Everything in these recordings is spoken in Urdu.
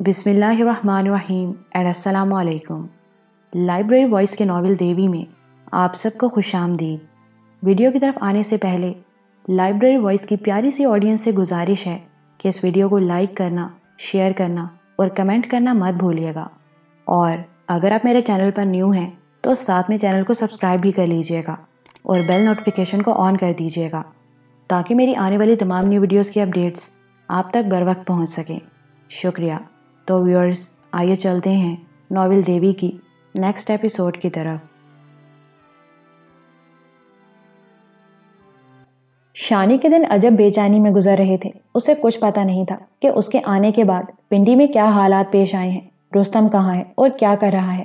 بسم اللہ الرحمن الرحیم اینڈ السلام علیکم۔ لائبریری وائس کے ناول دیوی میں آپ سب کو خوش آمدید۔ ویڈیو کی طرف آنے سے پہلے لائبریری وائس کی پیاری سی آڈینس سے گزارش ہے کہ اس ویڈیو کو لائک کرنا، شیئر کرنا اور کمنٹ کرنا مت بھولیے گا، اور اگر آپ میرے چینل پر نیو ہیں تو ساتھ میں چینل کو سبسکرائب بھی کر لیجئے گا اور بیل نوٹیفیکیشن کو آن کر دیجئے گا تاکہ میری آنے والی تمام نیو ویڈیوز کی اپڈیٹس آپ تک بر وقت پہنچ سکیں۔ شکریہ۔ تو ویورز، آئیے چلتے ہیں ناول دیوی کی نیکسٹ ایپیسوڈ کی طرف۔ شانی کے دن عجب بے چینی میں گزر رہے تھے۔ اسے کچھ پتہ نہیں تھا کہ اس کے آنے کے بعد پنڈی میں کیا حالات پیش آئے ہیں، رستم کہاں ہے اور کیا کر رہا ہے،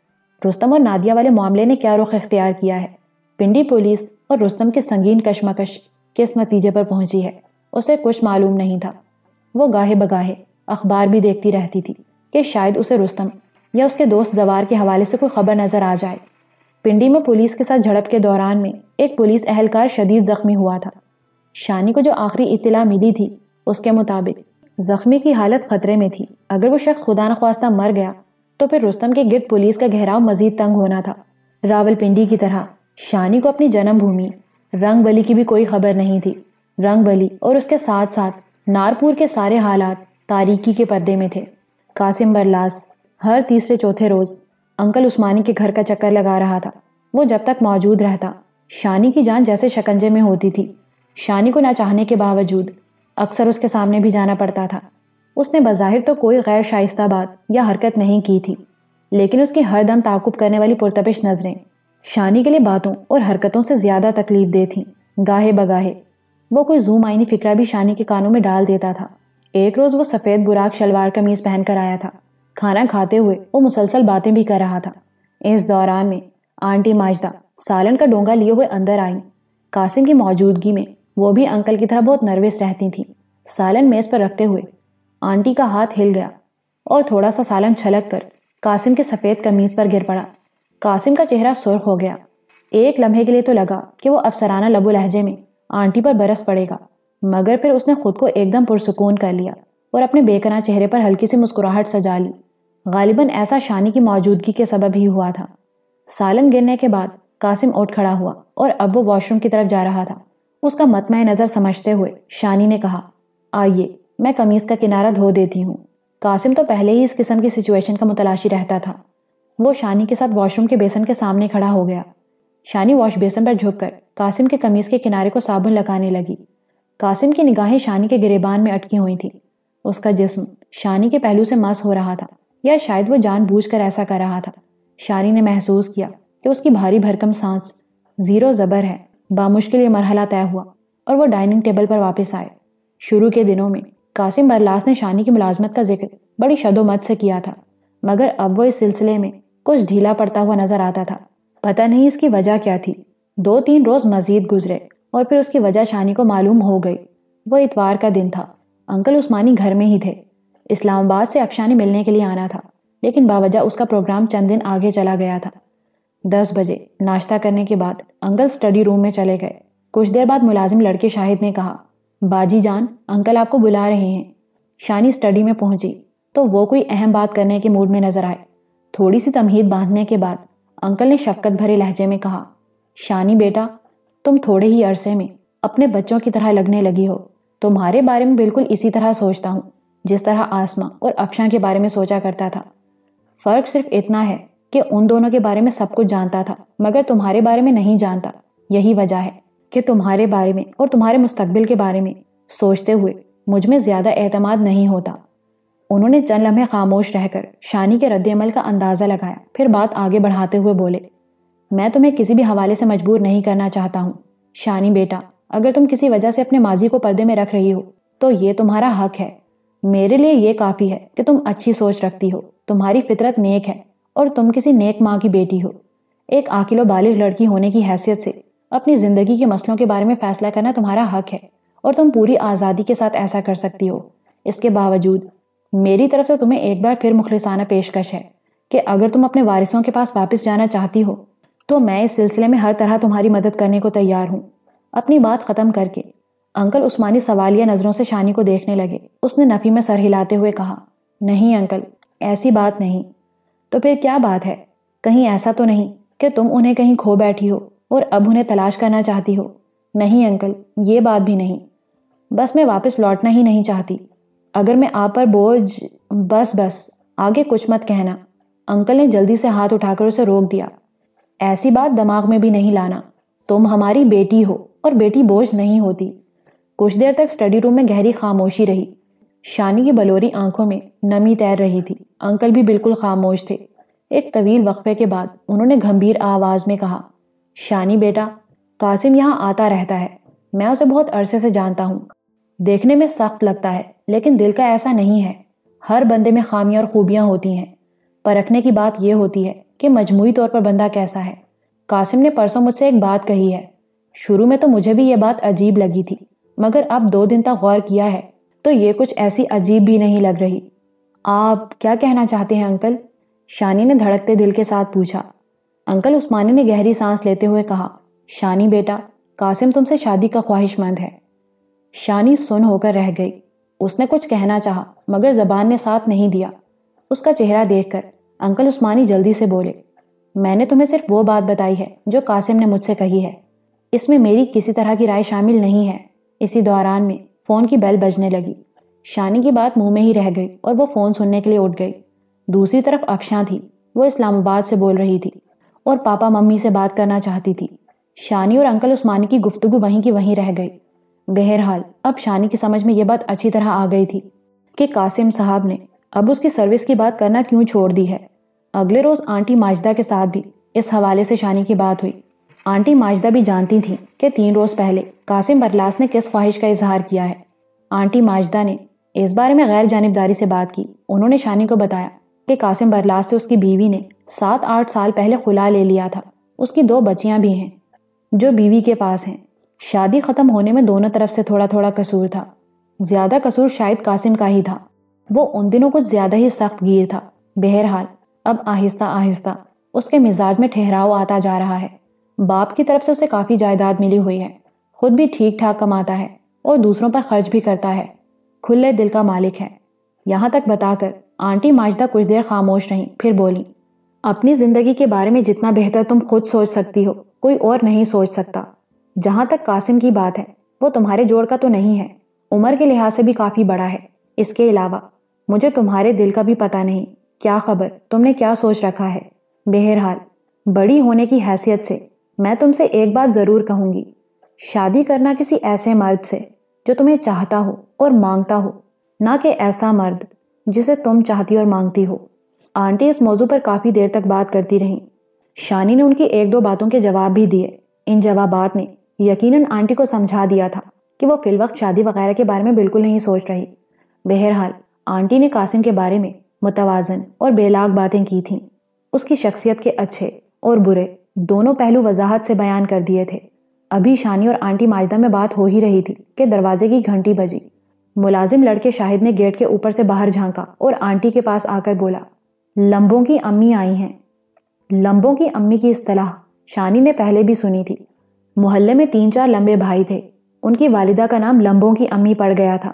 رستم اور نادیہ والے معاملے نے کیا رخ اختیار کیا ہے، پنڈی پولیس اور رستم کی سنگین کشمکش کس نتیجے پر پہنچی ہے، اسے کچھ معلوم نہیں تھا۔ وہ گاہے بگاہے اخبار بھی دیکھتی رہتی تھی کہ شاید اسے رستم یا اس کے دوست زوار کے حوالے سے کوئی خبر نظر آ جائے۔ پنڈی میں پولیس کے ساتھ جھڑپ کے دوران میں ایک پولیس اہلکار شدید زخمی ہوا تھا۔ شانی کو جو آخری اطلاع ملی تھی اس کے مطابق زخمی کی حالت خطرے میں تھی۔ اگر وہ شخص خدا نخواستہ مر گیا تو پھر رستم کے گرد پولیس کا گھیراؤ مزید تنگ ہونا تھا۔ راول پنڈی کی طرح شانی کو اپنی جنم بھومی رنگ بلی کی بھی کوئی خبر نہیں تھی۔ رنگ بلی اور اس کے ساتھ ساتھ نارپور کے سارے حالات تاریکی کے پردے میں تھے۔ قاسم برلاس ہر تیسرے چوتھے روز انکل عثمانی کے گھر کا چکر لگا رہا تھا۔ وہ جب تک موجود رہتا شانی کی جان جیسے شکنجے میں ہوتی تھی۔ شانی کو نہ چاہنے کے باوجود اکثر اس کے سامنے بھی جانا پڑتا تھا۔ اس نے بظاہر تو کوئی غیر شائستہ بات یا حرکت نہیں کی تھی، لیکن اس کی ہر دم تعاقب کرنے والی پرتپش نظریں شانی کے لیے باتوں اور حرکتوں سے زیادہ تکلیف دہ تھیں۔ گاہے بگاہے وہ کوئی زوم آئینی فکرہ بھی شانی کے کانوں میں ڈال دیتا تھا۔ ایک روز وہ سفید براق شلوار قمیض پہن کر آیا تھا۔ کھانا کھاتے ہوئے وہ مسلسل باتیں بھی کر رہا تھا۔ اس دوران میں آنٹی ماجدہ سالن کا ڈونگا لیے ہوئے اندر آئیں۔ قاسم کی موجودگی میں وہ بھی انکل کی طرح بہت نروس رہتی تھیں۔ سالن میز پر رکھتے ہوئے آنٹی کا ہاتھ ہل گیا اور تھوڑا سا سالن چھلک کر قاسم کے سفید قمیض پر گر پڑا۔ قاسم کا چہرہ سرخ ہو گیا۔ ایک لمحے کے لیے تو لگا کہ وہ افسرانہ لب و لہجے میں آنٹی پر برس پڑے گا، مگر پھر اس نے خود کو ایک دم پرسکون کر لیا اور اپنے بے گناہ چہرے پر ہلکی سی مسکراہٹ سجا لی۔ غالباً ایسا شانی کی موجودگی کے سبب ہی ہوا تھا۔ سالن گرنے کے بعد قاسم اٹھ کھڑا ہوا اور اب وہ واش روم کی طرف جا رہا تھا۔ اس کا مطمع نظر سمجھتے ہوئے شانی نے کہا، آئیے میں قمیض کا کنارہ دھو دیتی ہوں۔ قاسم تو پہلے ہی اس قسم کی سچویشن کا متلاشی رہتا تھا۔ وہ شانی کے ساتھ واش روم کے بیسن کے سامنے کھڑا ہو گیا۔ شانی واش بیسن پر جھک کر قاسم کے قمیض کے کنارے کو صابن لگانے لگی۔ قاسم کی نگاہیں شانی کے گریبان میں اٹکی ہوئی تھیں۔ اس کا جسم شانی کے پہلو سے مس ہو رہا تھا، یا شاید وہ جان بوجھ کر ایسا کر رہا تھا۔ شانی نے محسوس کیا کہ اس کی بھاری بھرکم سانس زیر و زبر ہے۔ بامشکل یہ مرحلہ طے ہوا اور وہ ڈائننگ ٹیبل پر واپس آئے۔ شروع کے دنوں میں قاسم برلاس نے شانی کی ملازمت کا ذکر بڑی شد و مت سے کیا تھا، مگر اب وہ اس سلسلے میں کچھ ڈھیلا پڑتا ہوا نظر آتا تھا۔ پتہ نہیں اس کی وجہ کیا تھی۔ 2-3 روز مزید گزرے اور پھر اس کی وجہ شانی کو معلوم ہو گئی۔ وہ اتوار کا دن تھا۔ انکل عثمانی گھر میں ہی تھے۔ اسلام آباد سے افشا نے ملنے کے لیے آنا تھا، لیکن باوجہ اس کا پروگرام چند دن آگے چلا گیا تھا۔ 10 بجے ناشتہ کرنے کے بعد انکل اسٹڈی روم میں چلے گئے۔ کچھ دیر بعد ملازم لڑکے شاہد نے کہا، باجی جان انکل آپ کو بلا رہے ہیں۔ شانی اسٹڈی میں پہنچی تو وہ کوئی اہم بات کرنے کے موڈ میں نظر آئے۔ تھوڑی سی تمہید باندھنے کے بعد انکل نے شفقت بھرے لہجے میں کہا، شانی بیٹا، تم تھوڑے ہی عرصے میں اپنے بچوں کی طرح لگنے لگی ہو۔ تمہارے بارے میں بالکل اسی طرح سوچتا ہوں جس طرح آسماں اور افشاں کے بارے میں سوچا کرتا تھا۔ فرق صرف اتنا ہے کہ ان دونوں کے بارے میں سب کچھ جانتا تھا، مگر تمہارے بارے میں نہیں جانتا۔ یہی وجہ ہے کہ تمہارے بارے میں اور تمہارے مستقبل کے بارے میں سوچتے ہوئے مجھ میں زیادہ اعتماد نہیں ہوتا۔ انہوں نے چند لمحے خاموش رہ کر شانی کے رد عمل کا اندازہ لگایا، پھر بات آگے بڑھاتے ہوئے بولے، میں تمہیں کسی بھی حوالے سے مجبور نہیں کرنا چاہتا ہوں۔ شانی بیٹا، اگر تم کسی وجہ سے اپنے ماضی کو پردے میں رکھ رہی ہو تو یہ تمہارا حق ہے۔ میرے لیے یہ کافی ہے کہ تم اچھی سوچ رکھتی ہو، تمہاری فطرت نیک ہے اور تم کسی نیک ماں کی بیٹی ہو۔ ایک عاقل و بالغ لڑکی ہونے کی حیثیت سے اپنی زندگی کے مسئلوں کے بارے میں فیصلہ کرنا تمہارا حق ہے اور تم پوری آزادی کے ساتھ ایسا کر سکتی ہو۔ اس کے باوجود میری طرف سے تمہیں ایک بار پھر مخلصانہ پیشکش ہے کہ اگر تم اپنے وارثوں کے پاس واپس جانا چاہتی ہو تو میں اس سلسلے میں ہر طرح تمہاری مدد کرنے کو تیار ہوں۔ اپنی بات ختم کر کے انکل عثمانی سوالیہ نظروں سے شانی کو دیکھنے لگے۔ اس نے نفی میں سر ہلاتے ہوئے کہا، نہیں انکل، ایسی بات نہیں۔ تو پھر کیا بات ہے؟ کہیں ایسا تو نہیں کہ تم انہیں کہیں کھو بیٹھی ہو اور اب انہیں تلاش کرنا چاہتی ہو؟ نہیں انکل، یہ بات بھی نہیں، بس میں واپس لوٹنا ہی نہیں چاہتی۔ اگر میں آپ پر بوجھ… بس آگے کچھ مت کہنا۔ انکل نے جلدی سے ہاتھ اٹھا کر اسے روک دیا۔ ایسی بات دماغ میں بھی نہیں لانا، تم ہماری بیٹی ہو اور بیٹی بوجھ نہیں ہوتی۔ کچھ دیر تک اسٹڈی روم میں گہری خاموشی رہی۔ شانی کی بلوری آنکھوں میں نمی تیر رہی تھی۔ انکل بھی بالکل خاموش تھے۔ ایک طویل وقفے کے بعد انہوں نے گھمبیر آواز میں کہا، شانی بیٹا، قاسم یہاں آتا رہتا ہے، میں اسے بہت عرصے سے جانتا ہوں۔ دیکھنے میں سخت لگتا ہے لیکن دل کا ایسا نہیں ہے۔ ہر بندے میں خامیاں اور خوبیاں ہوتی ہیں، پرکھنے کی بات یہ ہوتی ہے کہ مجموعی طور پر بندہ کیسا ہے۔ قاسم نے پرسوں مجھ سے ایک بات کہی ہے۔ شروع میں تو مجھے بھی یہ بات عجیب لگی تھی، مگر اب 2 دن تک غور کیا ہے تو یہ کچھ ایسی عجیب بھی نہیں لگ رہی۔ آپ کیا کہنا چاہتے ہیں انکل؟ شانی نے دھڑکتے دل کے ساتھ پوچھا۔ انکل عثمانی نے گہری سانس لیتے ہوئے کہا، شانی بیٹا، قاسم تم سے شادی کا خواہش مند ہے۔ شانی سن ہو کر رہ گئی۔ اس نے کچھ کہنا چاہا مگر زبان نے ساتھ نہیں دیا۔ اس کا چہرہ دیکھ کر انکل عثمانی جلدی سے بولے، میں نے تمہیں صرف وہ بات بتائی ہے جو قاسم نے مجھ سے کہی ہے، اس میں میری کسی طرح کی رائے شامل نہیں ہے۔ اسی دوران میں فون کی بیل بجنے لگی۔ شانی کی بات منہ میں ہی رہ گئی اور وہ فون سننے کے لیے اٹھ گئی۔ دوسری طرف افشاں تھی، وہ اسلام آباد سے بول رہی تھی اور پاپا ممی سے بات کرنا چاہتی تھی۔ شانی اور انکل عثمانی کی گفتگو وہیں کی وہیں رہ گئی۔ بہرحال اب شانی کی سمجھ میں یہ بات اچھی طرح آ گئی تھی کہ قاسم صاحب نے اب اس کی سروس کی بات کرنا کیوں چھوڑ دی ہے۔ اگلے روز آنٹی ماجدہ کے ساتھ بھی اس حوالے سے شانی کی بات ہوئی۔ آنٹی ماجدہ بھی جانتی تھیں کہ 3 روز پہلے قاسم برلاس نے کس خواہش کا اظہار کیا ہے۔ آنٹی ماجدہ نے اس بارے میں غیر جانبداری سے بات کی۔ انہوں نے شانی کو بتایا کہ قاسم برلاس سے اس کی بیوی نے 7-8 سال پہلے خلا لے لیا تھا۔ اس کی 2 بچیاں بھی ہیں جو بیوی کے پاس ہیں۔ شادی ختم ہونے میں دونوں طرف سے تھوڑا تھوڑا قصور تھا۔ زیادہ قصور شاید قاسم کا ہی تھا، وہ ان دنوں کچھ زیادہ ہی سخت گیر تھا۔ بہرحال اب آہستہ آہستہ اس کے مزاج میں ٹھہراؤ آتا جا رہا ہے۔ باپ کی طرف سے اسے کافی جائیداد ملی ہوئی ہے، خود بھی ٹھیک ٹھاک کماتا ہے اور دوسروں پر خرچ بھی کرتا ہے، کھلے دل کا مالک ہے۔ یہاں تک بتا کر آنٹی ماجدہ کچھ دیر خاموش رہیں، پھر بولی، اپنی زندگی کے بارے میں جتنا بہتر تم خود سوچ سکتی ہو کوئی اور نہیں سوچ سکتا۔ جہاں تک قاسم کی بات ہے، وہ تمہارے جوڑ کا تو نہیں ہے، عمر کے لحاظ سے بھی کافی بڑا ہے۔ اس کے علاوہ مجھے تمہارے دل کا بھی پتہ نہیں، کیا خبر تم نے کیا سوچ رکھا ہے۔ بہرحال بڑی ہونے کی حیثیت سے میں تم سے ایک بات ضرور کہوں گی، شادی کرنا کسی ایسے مرد سے جو تمہیں چاہتا ہو اور مانگتا ہو، نہ کہ ایسا مرد جسے تم چاہتی اور مانگتی ہو۔ آنٹی اس موضوع پر کافی دیر تک بات کرتی رہیں۔ شانی نے ان کی 1-2 باتوں کے جواب بھی دیے۔ ان جوابات نے یقیناً آنٹی کو سمجھا دیا تھا کہ وہ فی الوقت شادی وغیرہ کے بارے میں بالکل نہیں سوچ رہی۔ بہرحال آنٹی نے قاسم کے بارے میں متوازن اور بے لاگ باتیں کی تھیں۔ اس کی شخصیت کے اچھے اور برے دونوں پہلو وضاحت سے بیان کر دیے تھے۔ ابھی شانی اور آنٹی ماجدہ میں بات ہو ہی رہی تھی کہ دروازے کی گھنٹی بجی۔ ملازم لڑکے شاہد نے گیٹ کے اوپر سے باہر جھانکا اور آنٹی کے پاس آ کر بولا، لمبوں کی امی آئی ہیں۔ لمبوں کی امی کی اصطلاح شانی نے پہلے بھی سنی تھی۔ محلے میں 3-4 لمبے بھائی تھے، ان کی والدہ کا نام لمبوں کی امی پڑ گیا تھا۔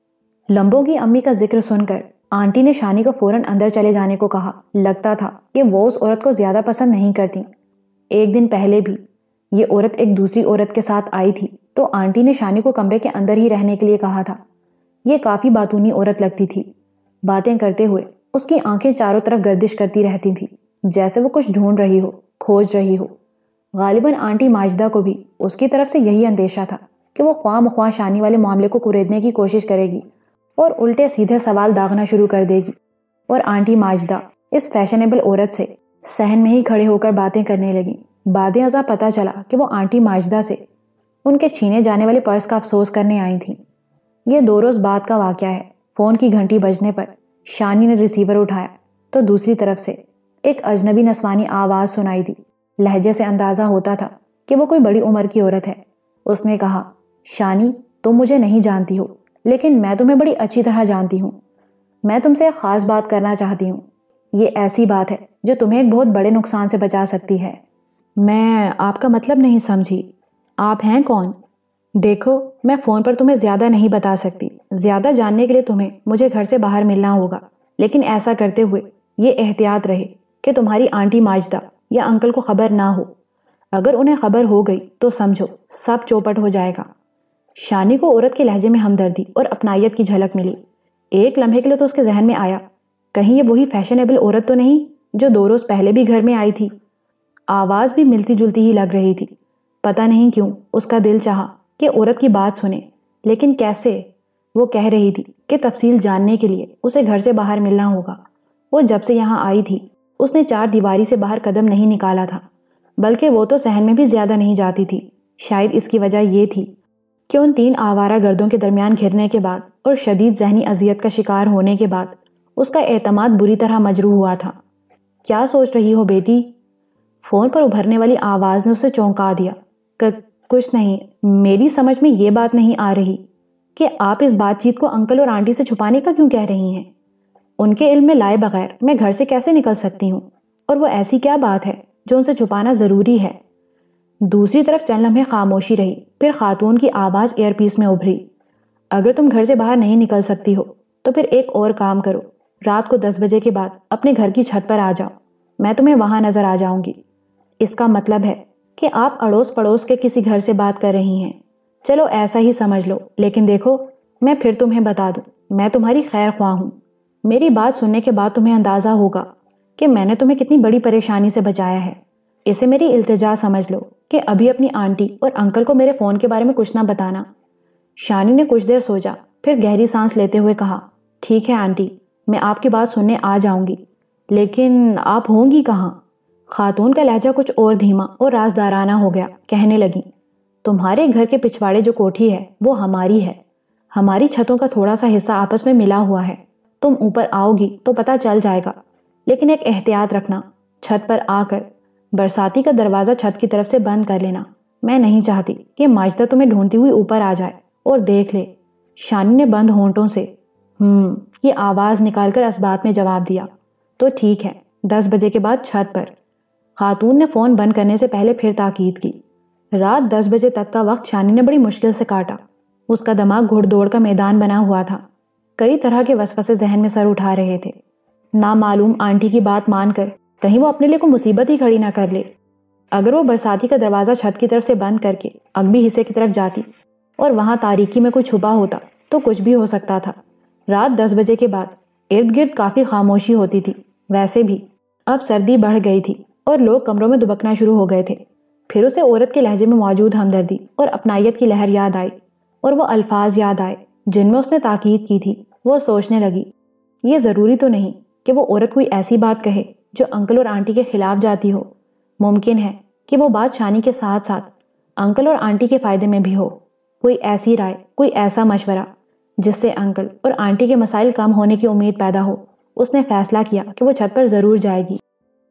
لمبوں کی امی کا ذکر سن کر آنٹی نے شانی کو فوراً اندر چلے جانے کو کہا۔ لگتا تھا کہ وہ اس عورت کو زیادہ پسند نہیں کرتی۔ ایک دن پہلے بھی یہ عورت ایک دوسری عورت کے ساتھ آئی تھی تو آنٹی نے شانی کو کمرے کے اندر ہی رہنے کے لیے کہا تھا۔ یہ کافی باتونی عورت لگتی تھی۔ باتیں کرتے ہوئے اس کی آنکھیں چاروں طرف گردش کرتی رہتی تھیں، جیسے وہ کچھ ڈھونڈ رہی ہو، کھوج رہی ہو۔ غالباً آنٹی ماجدہ کو بھی اس کی طرف سے یہی اندیشہ تھا کہ وہ خواہ مخواہ شانی والے معاملے کو کریدنے کی کوشش کرے گی اور الٹے سیدھے سوال داغنا شروع کر دے گی، اور آنٹی ماجدہ اس فیشنیبل عورت سے صحن میں ہی کھڑے ہو کر باتیں کرنے لگیں۔ بعد ازاں پتہ چلا کہ وہ آنٹی ماجدہ سے ان کے چھینے جانے والے پرس کا افسوس کرنے آئی تھیں۔ یہ 2 روز بعد کا واقعہ ہے۔ فون کی گھنٹی بجنے پر شانی نے ریسیور اٹھایا تو دوسری طرف سے ایک اجنبی نسوانی آواز سنائی دی۔ لہجے سے اندازہ ہوتا تھا کہ وہ کوئی بڑی عمر کی عورت ہے۔ اس نے کہا، شانی تم مجھے نہیں جانتی ہو لیکن میں تمہیں بڑی اچھی طرح جانتی ہوں۔ میں تم سے ایک خاص بات کرنا چاہتی ہوں۔ یہ ایسی بات ہے جو تمہیں ایک بہت بڑے نقصان سے بچا سکتی ہے۔ میں آپ کا مطلب نہیں سمجھی، آپ ہیں کون؟ دیکھو میں فون پر تمہیں زیادہ نہیں بتا سکتی، زیادہ جاننے کے لیے تمہیں مجھے گھر سے باہر ملنا ہوگا، لیکن ایسا کرتے ہوئے یہ احتیاط رہے کہ تمہاری آنٹی ماجدہ یا انکل کو خبر نہ ہو۔ اگر انہیں خبر ہو گئی تو سمجھو سب چوپٹ ہو جائے گا۔ شانی کو عورت کے لہجے میں ہمدردی اور اپنائیت کی جھلک ملی۔ ایک لمحے کے لیے تو اس کے ذہن میں آیا، کہیں یہ وہی فیشنیبل عورت تو نہیں جو 2 روز پہلے بھی گھر میں آئی تھی۔ آواز بھی ملتی جلتی ہی لگ رہی تھی۔ پتہ نہیں کیوں اس کا دل چاہا کہ عورت کی بات سنے، لیکن کیسے؟ وہ کہہ رہی تھی کہ تفصیل جاننے کے لیے اسے گھر سے باہر ملنا ہوگا۔ وہ جب سے یہاں آئی تھی اس نے 4 دیواری سے باہر قدم نہیں نکالا تھا، بلکہ وہ تو صحن میں بھی زیادہ نہیں جاتی تھی۔ شاید اس کی وجہ یہ تھی کہ ان 3 آوارہ گردوں کے درمیان گھرنے کے بعد اور شدید ذہنی اذیت کا شکار ہونے کے بعد اس کا اعتماد بری طرح مجروح ہوا تھا۔ کیا سوچ رہی ہو بیٹی؟ فون پر ابھرنے والی آواز نے اسے چونکا دیا۔ کچھ نہیں، میری سمجھ میں یہ بات نہیں آ رہی کہ آپ اس بات چیت کو انکل اور آنٹی سے چھپانے کا کیوں کہہ رہی ہیں؟ ان کے علم میں لائے بغیر میں گھر سے کیسے نکل سکتی ہوں؟ اور وہ ایسی کیا بات ہے جو ان سے چھپانا ضروری ہے؟ دوسری طرف چند لمحے خاموشی رہی، پھر خاتون کی آواز ایئر پیس میں ابھری۔ اگر تم گھر سے باہر نہیں نکل سکتی ہو تو پھر ایک اور کام کرو، رات کو 10 بجے کے بعد اپنے گھر کی چھت پر آ جاؤ، میں تمہیں وہاں نظر آ جاؤں گی۔ اس کا مطلب ہے کہ آپ اڑوس پڑوس کے کسی گھر سے بات کر رہی ہیں۔ چلو ایسا ہی سمجھ لو، لیکن دیکھو میں پھر تمہیں بتا دوں، میں تمہاری خیر خواہ ہوں۔ میری بات سننے کے بعد تمہیں اندازہ ہوگا کہ میں نے تمہیں کتنی بڑی پریشانی سے بچایا ہے۔ اسے میری التجا سمجھ لو کہ ابھی اپنی آنٹی اور انکل کو میرے فون کے بارے میں کچھ نہ بتانا۔ شانی نے کچھ دیر سوچا، پھر گہری سانس لیتے ہوئے کہا، ٹھیک ہے آنٹی، میں آپ کی بات سننے آ جاؤں گی، لیکن آپ ہوں گی کہاں؟ خاتون کا لہجہ کچھ اور دھیما اور رازدارانہ ہو گیا۔ کہنے لگی، تمہارے گھر کے پچھواڑے جو کوٹھی ہے وہ ہماری ہے، ہماری چھتوں کا تھوڑا سا حصہ آپس میں ملا ہوا ہے۔ تم اوپر آؤ گی تو پتہ چل جائے گا، لیکن ایک احتیاط رکھنا، چھت پر آ کر برساتی کا دروازہ چھت کی طرف سے بند کر لینا۔ میں نہیں چاہتی کہ ماجدہ تمہیں ڈھونڈتی ہوئی اوپر آ جائے اور دیکھ لے۔ شانی نے بند ہونٹوں سے یہ آواز نکال کر اسبات میں جواب دیا، تو ٹھیک ہے، 10 بجے کے بعد چھت پر۔ خاتون نے فون بند کرنے سے پہلے پھر تاکید کی۔ رات 10 بجے تک کا وقت شانی نے بڑی مشکل سے کاٹا۔ اس کا دماغ گھڑ دوڑ کا میدان بنا ہوا تھا۔ کئی طرح کے وسوسے ذہن میں سر اٹھا رہے تھے۔ نامعلوم آنٹی کی بات مان کر کہیں وہ اپنے لیے کوئی مصیبت ہی کھڑی نہ کر لے۔ اگر وہ برساتی کا دروازہ چھت کی طرف سے بند کر کے اگبی حصے کی طرف جاتی اور وہاں تاریکی میں کوئی چھپا ہوتا تو کچھ بھی ہو سکتا تھا۔ رات 10 بجے کے بعد ارد گرد کافی خاموشی ہوتی تھی۔ ویسے بھی اب سردی بڑھ گئی تھی اور لوگ کمروں میں دبکنا شروع ہو گئے تھے۔ پھر اسے عورت کے لہجے میں موجود ہمدردی اور اپنائیت کی لہر یاد آئی، اور وہ الفاظ یاد آئے جن میں اس نے تاکید کی تھی۔ وہ سوچنے لگی، یہ ضروری تو نہیں کہ وہ عورت کوئی ایسی بات کہے جو انکل اور آنٹی کے خلاف جاتی ہو۔ ممکن ہے کہ وہ بات شانی کے ساتھ ساتھ انکل اور آنٹی کے فائدے میں بھی ہو۔ کوئی ایسی رائے، کوئی ایسا مشورہ جس سے انکل اور آنٹی کے مسائل کم ہونے کی امید پیدا ہو۔ اس نے فیصلہ کیا کہ وہ چھت پر ضرور جائے گی۔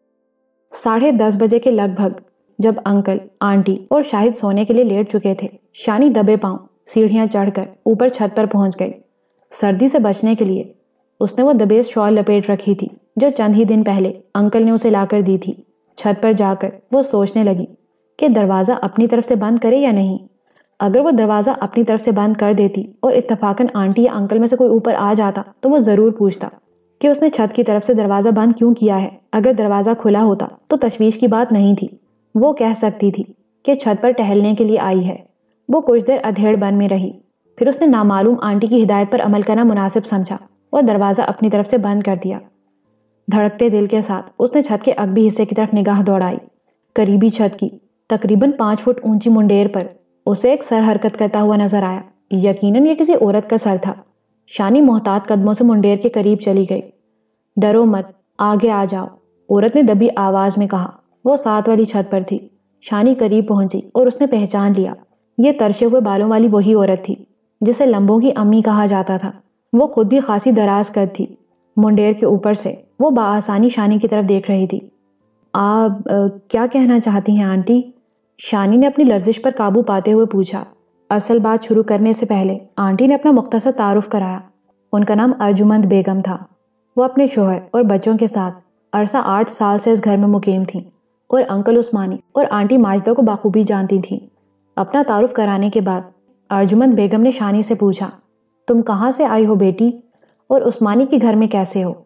10:30 بجے کے لگ بھگ جب انکل، آنٹی اور شاہد سونے کے لیے لیٹ چکے تھے، شانی دبے پاؤں سیڑھیاں چڑھ کر اوپر چھت پر پہنچ گئی۔ سردی سے بچنے کے لیے اس نے وہ دبیز شال لپیٹ رکھی تھی جو چند ہی دن پہلے انکل نے اسے لا کر دی تھی۔ چھت پر جا کر وہ سوچنے لگی کہ دروازہ اپنی طرف سے بند کرے یا نہیں۔ اگر وہ دروازہ اپنی طرف سے بند کر دیتی اور اتفاقاً آنٹی یا انکل میں سے کوئی اوپر آ جاتا تو وہ ضرور پوچھتا کہ اس نے چھت کی طرف سے دروازہ بند کیوں کیا ہے۔ اگر دروازہ کھلا ہوتا تو تشویش کی بات نہیں تھی۔ وہ کہہ سکتی تھی کہ چھت پر ٹہلنے کے لیے آئی ہے۔ وہ کچھ دیر ادھیڑ بن میں رہی، پھر اس نے نامعلوم آنٹی کی ہدایت پر عمل کرنا مناسب سمجھا اور دروازہ اپنی طرف سے بند کر دیا۔ دھڑکتے دل کے ساتھ اس نے چھت کے اگبی حصے کی طرف نگاہ دوڑائی۔ قریبی چھت کی تقریباً 5 فٹ اونچی منڈیر پر اسے ایک سر حرکت کرتا ہوا نظر آیا۔ یقیناً یہ کسی عورت کا سر تھا۔ شانی محتاط قدموں سے منڈیر کے قریب چلی گئی۔ ڈرو مت، آگے آ جاؤ، عورت نے دبی آواز میں کہا۔ وہ 7 والی چھت پر تھی۔ شانی قریب پہنچی اور اس نے پہچان لیا، یہ ترشے ہوئے بالوں والی وہی عورت تھی جسے لمبوں کی امی کہا جاتا تھا۔ وہ خود بھی خاصی دراز قد تھی۔ منڈیر کے اوپر سے وہ بآسانی شانی کی طرف دیکھ رہی تھی۔ آپ کیا کہنا چاہتی ہیں آنٹی؟ شانی نے اپنی لرزش پر قابو پاتے ہوئے پوچھا۔ اصل بات شروع کرنے سے پہلے آنٹی نے اپنا مختصر تعارف کرایا۔ ان کا نام ارجمند بیگم تھا۔ وہ اپنے شوہر اور بچوں کے ساتھ عرصہ 8 سال سے اس گھر میں مقیم تھیں اور انکل عثمانی اور آنٹی ماجدہ کو بخوبی جانتی تھیں۔ اپنا تعارف کرانے کے بعد ارجمند بیگم نے شانی سے پوچھا، تم کہاں سے آئی ہو بیٹی، اور عثمانی کے گھر میں کیسے ہو؟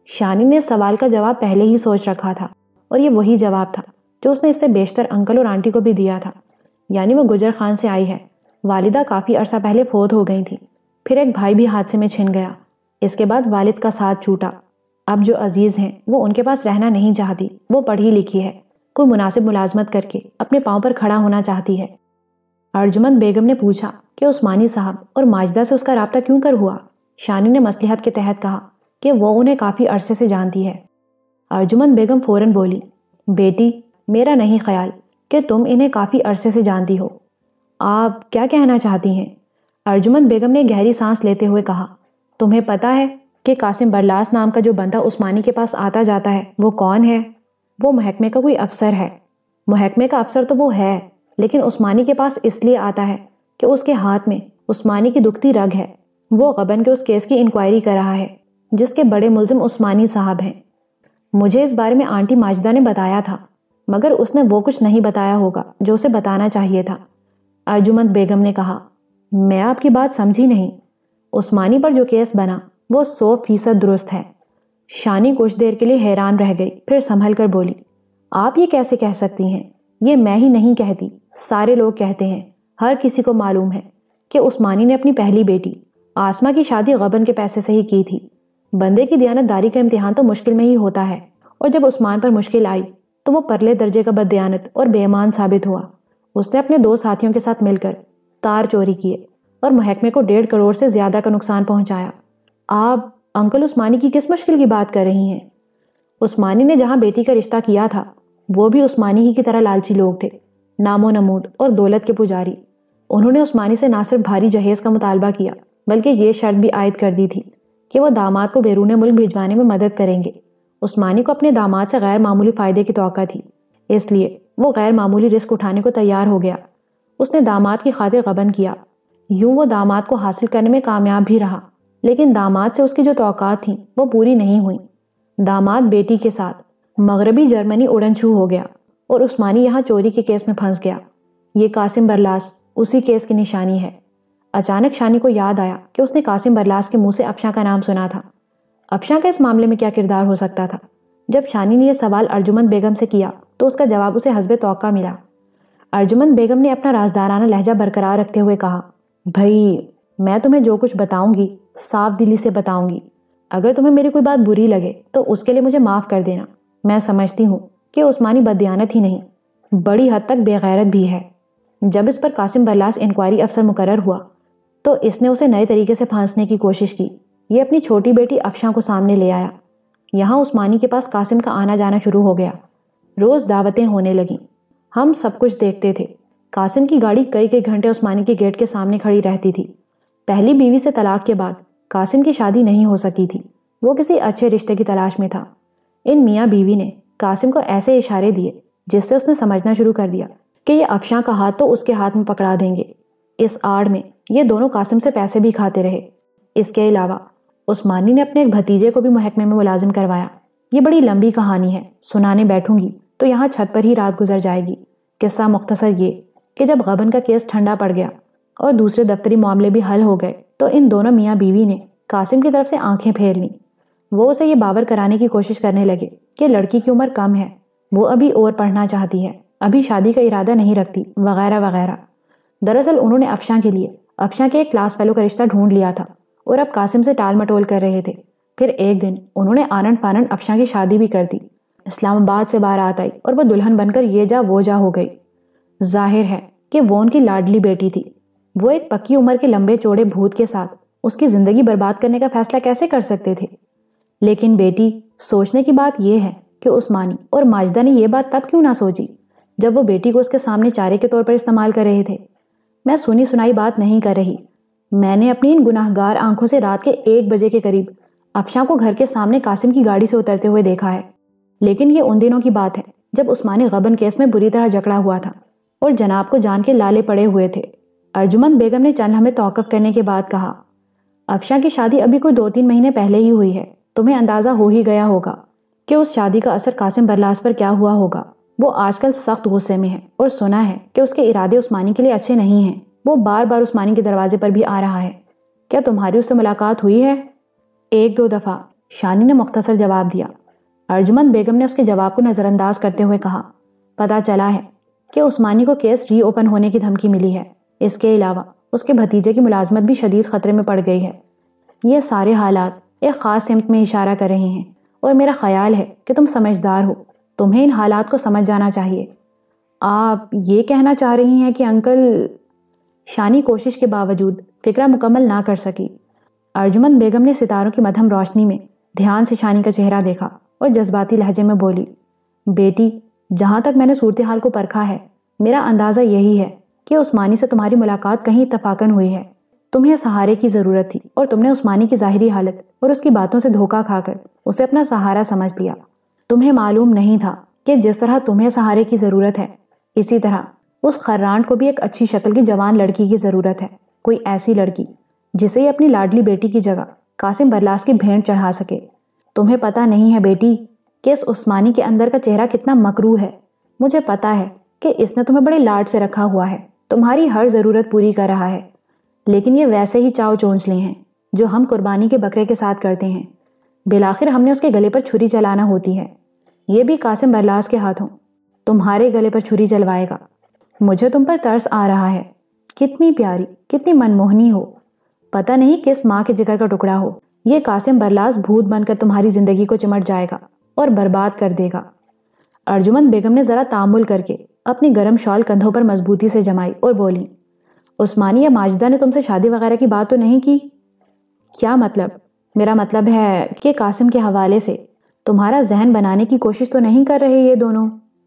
شانی نے اس سوال کا جواب پہلے ہی سوچ رکھا تھا، اور یہ وہی جواب تھا جو اس نے اس سے بیشتر انکل اور آنٹی کو بھی دیا تھا، یعنی وہ گجر خان سے آئی ہے۔ والدہ کافی عرصہ پہلے فوت ہو گئی تھی، پھر ایک بھائی بھی حادثے میں چھن گیا، اس کے بعد والد کا ساتھ چھوٹا۔ اب جو عزیز ہیں وہ ان کے پاس رہنا نہیں چاہتی، وہ پڑھی لکھی ہے، کوئی مناسب ملازمت کر کے اپنے پاؤں پر کھڑا ہونا چاہتی ہے۔ ارجمند بیگم نے پوچھا کہ عثمانی صاحب اور ماجدہ سے اس کا رابطہ کیوں کر ہوا؟ شانی نے مصلحت کے تحت کہا کہ وہ انہیں کافی عرصے سے جانتی ہے۔ ارجمند بیگم فوراً بولی، بیٹی، میرا نہیں خیال کہ تم انہیں کافی عرصے سے جانتی ہو۔ آپ کیا کہنا چاہتی ہیں؟ ارجمند بیگم نے گہری سانس لیتے ہوئے کہا، تمہیں پتا ہے کہ قاسم برلاس نام کا جو بندہ عثمانی کے پاس آتا جاتا ہے وہ کون ہے؟ وہ محکمے کا کوئی افسر ہے۔ محکمے کا افسر تو وہ ہے، لیکن عثمانی کے پاس اس لیے آتا ہے کہ اس کے ہاتھ میں عثمانی کی دکھتی رگ ہے۔ وہ غبن کے اس کیس کی انکوائری کر رہا ہے جس کے بڑے ملزم عثمانی صاحب ہیں۔ مجھے اس بارے میں آنٹی ماجدہ نے بتایا تھا، مگر اس نے وہ کچھ نہیں بتایا ہوگا جو اسے بتانا چاہیے تھا۔ ارجمند بیگم نے کہا، میں آپ کی بات سمجھی نہیں۔ عثمانی پر جو کیس بنا وہ 100% درست ہے۔ شانی کچھ دیر کے لیے حیران رہ گئی، پھر سنبھل کر بولی، آپ یہ کیسے کہہ سکتی ہیں؟ یہ میں ہی نہیں کہتی، سارے لوگ کہتے ہیں، ہر کسی کو معلوم ہے کہ عثمانی نے اپنی پہلی بیٹی آسما کی شادی غبن کے پیسے سے ہی کی تھی۔ بندے کی دیانت داری کا امتحان تو مشکل میں ہی ہوتا ہے، اور جب عثمان پر مشکل آئی تو وہ پرلے درجے کا بد دیانت اور بے ایمان ثابت ہوا۔ اس نے اپنے 2 ساتھیوں کے ساتھ مل کر تار چوری کیے اور محکمے کو 1.5 کروڑ سے زیادہ کا نقصان پہنچایا۔ آپ انکل عثمانی کی کس مشکل کی بات کر رہی ہیں؟ عثمانی نے جہاں بیٹی کا رشتہ کیا تھا وہ بھی عثمانی ہی کی طرح لالچی لوگ تھے، نام و نمود اور دولت کے پجاری۔ انہوں نے عثمانی سے نہ صرف بھاری جہیز کا مطالبہ کیا بلکہ یہ شرط بھی عائد کر دی تھی کہ وہ داماد کو بیرون ملک بھجوانے میں مدد کریں گے۔ عثمانی کو اپنے داماد سے غیر معمولی فائدے کی توقع تھی، اس لیے وہ غیر معمولی رسک اٹھانے کو تیار ہو گیا۔ اس نے داماد کی خاطر غبن کیا۔ یوں وہ داماد کو حاصل کرنے میں کامیاب بھی رہا، لیکن داماد سے اس کی جو توقعات تھیں وہ پوری نہیں ہوئیں۔ داماد بیٹی کے ساتھ مغربی جرمنی اڑن چھو ہو گیا اور عثمانی یہاں چوری کے کیس میں پھنس گیا۔ یہ قاسم برلاس اسی کیس کی نشانی ہے۔ اچانک شانی کو یاد آیا کہ اس نے قاسم برلاس کے منہ سے افشاں کا نام سنا تھا۔ افشاں کا اس معاملے میں کیا کردار ہو سکتا تھا؟ جب شانی نے یہ سوال ارجمند بیگم سے کیا تو اس کا جواب اسے حسب توقع ملا۔ ارجمند بیگم نے اپنا رازدارانہ لہجہ برقرار رکھتے ہوئے کہا، بھائی، میں تمہیں جو کچھ بتاؤں گی صاف دلی سے بتاؤں گی۔ اگر تمہیں میری کوئی بات بری لگے تو اس کے لیے مجھے معاف کر دینا۔ میں سمجھتی ہوں کہ عثمانی بددیانت ہی نہیں، بڑی حد تک بے غیرت بھی ہے۔ جب اس پر قاسم برلاس انکوائری افسر مقرر ہوا تو اس نے اسے نئے طریقے سے پھانسنے کی کوشش کی۔ یہ اپنی چھوٹی بیٹی افشاں کو سامنے لے آیا۔ یہاں عثمانی کے پاس قاسم کا آنا جانا شروع ہو گیا۔ روز دعوتیں ہونے لگیں۔ ہم سب کچھ دیکھتے تھے۔ قاسم کی گاڑی کئی گھنٹے عثمانی کے گیٹ کے سامنے کھڑی رہتی تھی۔ پہلی بیوی سے طلاق کے بعد قاسم کی شادی نہیں ہو سکی تھی۔ وہ کسی اچھے رشتے کی تلاش میں تھا۔ ان میاں بیوی نے قاسم کو ایسے اشارے دیے جس سے اس نے سمجھنا شروع کر دیا کہ یہ افشاں کا ہاتھ تو اس کے ہاتھ میں پکڑا دیں گے۔ اس آڑ میں یہ دونوں قاسم سے پیسے بھی کھاتے رہے۔ اس کے علاوہ عثمانی نے اپنے ایک بھتیجے کو بھی محکمے میں ملازم کروایا۔ یہ بڑی لمبی کہانی ہے، سنانے بیٹھوں گی تو یہاں چھت پر ہی رات گزر جائے گی۔ قصہ مختصر یہ کہ جب غبن کا کیس ٹھنڈا پڑ گیا اور دوسرے دفتری معاملے بھی حل ہو گئے تو ان دونوں میاں بیوی نے قاسم کی طرف سے آنکھیں پھیر لیں۔ وہ اسے یہ باور کرانے کی کوشش کرنے لگے کہ لڑکی کی عمر کم ہے، وہ ابھی اور پڑھنا چاہتی ہے، ابھی شادی کا ارادہ نہیں رکھتی، وغیرہ وغیرہ۔ دراصل انہوں نے افشاں کے لیے افشاں کے ایک کلاس فیلو کا رشتہ ڈھونڈ لیا تھا اور اب قاسم سے ٹال مٹول کر رہے تھے۔ پھر ایک دن انہوں نے آنن فانن افشاں کی شادی بھی کر دی۔ اسلام آباد سے بارات آئی اور وہ دلہن بن کر یہ جا وہ جا ہو گئی۔ ظاہر ہے کہ وہ ان کی لاڈلی بیٹی تھی۔ وہ ایک پکی عمر کے لمبے چوڑے بھوت کے ساتھ اس کی زندگی برباد کرنے کا فیصلہ کیسے کر سکتے تھے؟ لیکن بیٹی، سوچنے کی بات یہ ہے کہ عثمانی اور ماجدہ نے یہ بات تب کیوں نہ سوچی جب وہ بیٹی کو اس کے سامنے چارے کے طور پر استعمال کر رہے تھے؟ میں سنی سنائی بات نہیں کر رہی۔ میں نے اپنی ان گناہگار آنکھوں سے رات کے 1 بجے کے قریب افشاں کو گھر کے سامنے قاسم کی گاڑی سے اترتے ہوئے دیکھا ہے۔ لیکن یہ ان دنوں کی بات ہے جب عثمانی غبن کیس میں بری طرح جکڑا ہوا تھا اور جناب کو جان کے لالے پڑے ہوئے تھے۔ ارجمند بیگم نے چند لمحے توقف کرنے کے بعد کہا، افشاں کی شادی ابھی کوئی 2-3 مہینے پہلے ہی ہوئی ہے۔ تمہیں اندازہ ہو ہی گیا ہوگا کہ اس شادی کا اثر قاسم برلاس پر کیا ہوا ہوگا۔ وہ آج کل سخت غصے میں ہے اور سنا ہے کہ اس کے ارادے عثمانی کے لیے اچھے نہیں ہیں۔ وہ بار بار عثمانی کے دروازے پر بھی آ رہا ہے۔ کیا تمہاری اس سے ملاقات ہوئی ہے؟ 1-2 دفعہ۔ شانی نے مختصر جواب دیا۔ ارجمند بیگم نے اس کے جواب کو نظر انداز کرتے ہوئے کہا، پتہ چلا ہے کہ عثمانی کو کیس ری اوپن ہونے کی دھمکی ملی ہے۔ اس کے علاوہ اس کے بھتیجے کی ملازمت بھی شدید خطرے میں پڑ گئی ہے۔ یہ سارے حالات ایک خاص سمت میں اشارہ کر رہے ہیں اور میرا خیال ہے کہ تم سمجھدار ہو، تمہیں ان حالات کو سمجھ جانا چاہیے۔ آپ یہ کہنا چاہ رہی ہیں کہ انکل؟ شانی کوشش کے باوجود فکرہ مکمل نہ کر سکی۔ ارجمند بیگم نے ستاروں کی مدھم روشنی میں دھیان سے شانی کا چہرہ دیکھا اور جذباتی لہجے میں بولی، بیٹی، جہاں تک میں نے صورتحال کو پرکھا ہے، میرا اندازہ یہی ہے کہ عثمانی سے تمہاری ملاقات کہیں اتفاقاً ہوئی ہے۔ تمہیں سہارے کی ضرورت تھی اور تم نے عثمانی کی ظاہری حالت اور اس کی باتوں سے دھوکہ کھا کر اسے اپنا سہارا سمجھ لیا۔ تمہیں معلوم نہیں تھا کہ جس طرح تمہیں سہارے کی ضرورت ہے، اسی طرح اس خرانٹ کو بھی ایک اچھی شکل کی جوان لڑکی کی ضرورت ہے، کوئی ایسی لڑکی جسے یہ اپنی لاڈلی بیٹی کی جگہ قاسم برلاس کی بھینٹ چڑھا سکے۔ تمہیں پتہ نہیں ہے بیٹی کہ اس عثمانی کے اندر کا چہرہ کتنا مکروہ ہے۔ مجھے پتہ ہے کہ اس نے تمہیں بڑے لاڈ سے رکھا ہوا ہے، تمہاری ہر ضرورت پوری کر رہا ہے، لیکن یہ ویسے ہی چاؤ چونچلے ہیں جو ہم قربانی کے بکرے کے ساتھ کرتے ہیں۔ بالآخر ہم نے اس کے گلے پر چھری چلانا ہوتی ہے، یہ بھی قاسم برلاس کے ہاتھوں تمہارے گلے پر چھری چلوائے گا۔ مجھے تم پر ترس آ رہا ہے، کتنی پیاری، کتنی منموہنی ہو، پتہ نہیں کس ماں کے جگر کا ٹکڑا ہو۔ یہ قاسم برلاس بھوت بن کر تمہاری زندگی کو چمٹ جائے گا اور برباد کر دے گا۔ ارجمند بیگم نے ذرا تامل کر کے اپنی گرم شال کندھوں پر مضبوطی سے جمائی اور بولی، عثمانی یا ماجدہ نے تم سے شادی وغیرہ کی بات تو نہیں کی؟ کیا مطلب؟ میرا مطلب ہے کہ قاسم کے حوالے سے تمہارا ذہن بنانے کی کوشش تو نہیں کر رہے یہ دونوں؟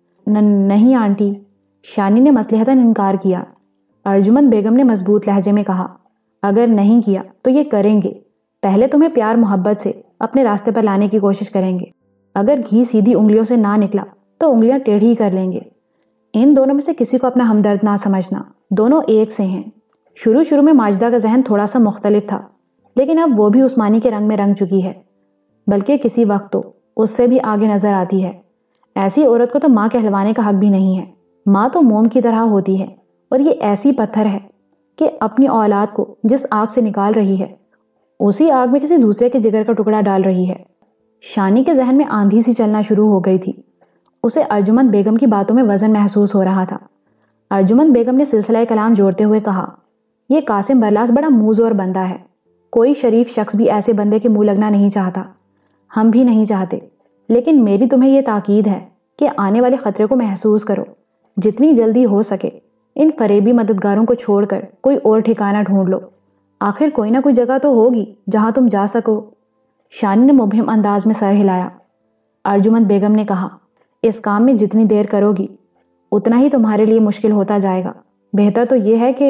نہیں آنٹی، شانی نے مصلحتاً انکار کیا۔ ارجمند بیگم نے مضبوط لہجے میں کہا، اگر نہیں کیا تو یہ کریں گے۔ پہلے تمہیں پیار محبت سے اپنے راستے پر لانے کی کوشش کریں گے، اگر گھی سیدھی انگلیوں سے نہ نکلا تو انگلیاں ٹیڑھی کر لیں گے۔ ان دونوں میں سے کسی کو اپنا ہمدرد نہ سمجھنا، دونوں ایک سے ہیں۔ شروع میں ماجدہ کا ذہن تھوڑا سا مختلف تھا، لیکن اب وہ بھی عثمانی کے رنگ میں رنگ چکی ہے، بلکہ کسی وقت تو اس سے بھی آگے نظر آتی ہے۔ ایسی عورت کو تو ماں کہلوانے کا حق بھی نہیں ہے۔ ماں تو موم کی طرح ہوتی ہے، اور یہ ایسی پتھر ہے کہ اپنی اولاد کو جس آگ سے نکال رہی ہے، اسی آگ میں کسی دوسرے کے جگر کا ٹکڑا ڈال رہی ہے۔ شانی کے ذہن میں آندھی سی چلنا شروع ہو گئی تھی۔ اسے ارجمند بیگم کی باتوں میں وزن محسوس ہو رہا تھا۔ ارجمند بیگم نے سلسلہ کلام جوڑتے ہوئے کہا، یہ قاسم برلاس بڑا منہ زور بندہ ہے، کوئی شریف شخص بھی ایسے بندے کے منہ لگنا نہیں چاہتا، ہم بھی نہیں چاہتے، لیکن میری تمہیں یہ تاکید ہے کہ آنے والے خطرے کو محسوس کرو، جتنی جلدی ہو سکے ان فریبی مددگاروں کو چھوڑ کر کوئی اور ٹھکانہ ڈھونڈ لو، آخر کوئی نہ کوئی جگہ تو ہوگی جہاں تم جا سکو۔ شانی نے مبہم انداز میں سر ہلایا۔ ارجمند بیگم نے کہا، اس کام میں جتنی دیر کرو گی اتنا ہی تمہارے لیے مشکل ہوتا جائے گا، بہتر تو یہ ہے کہ…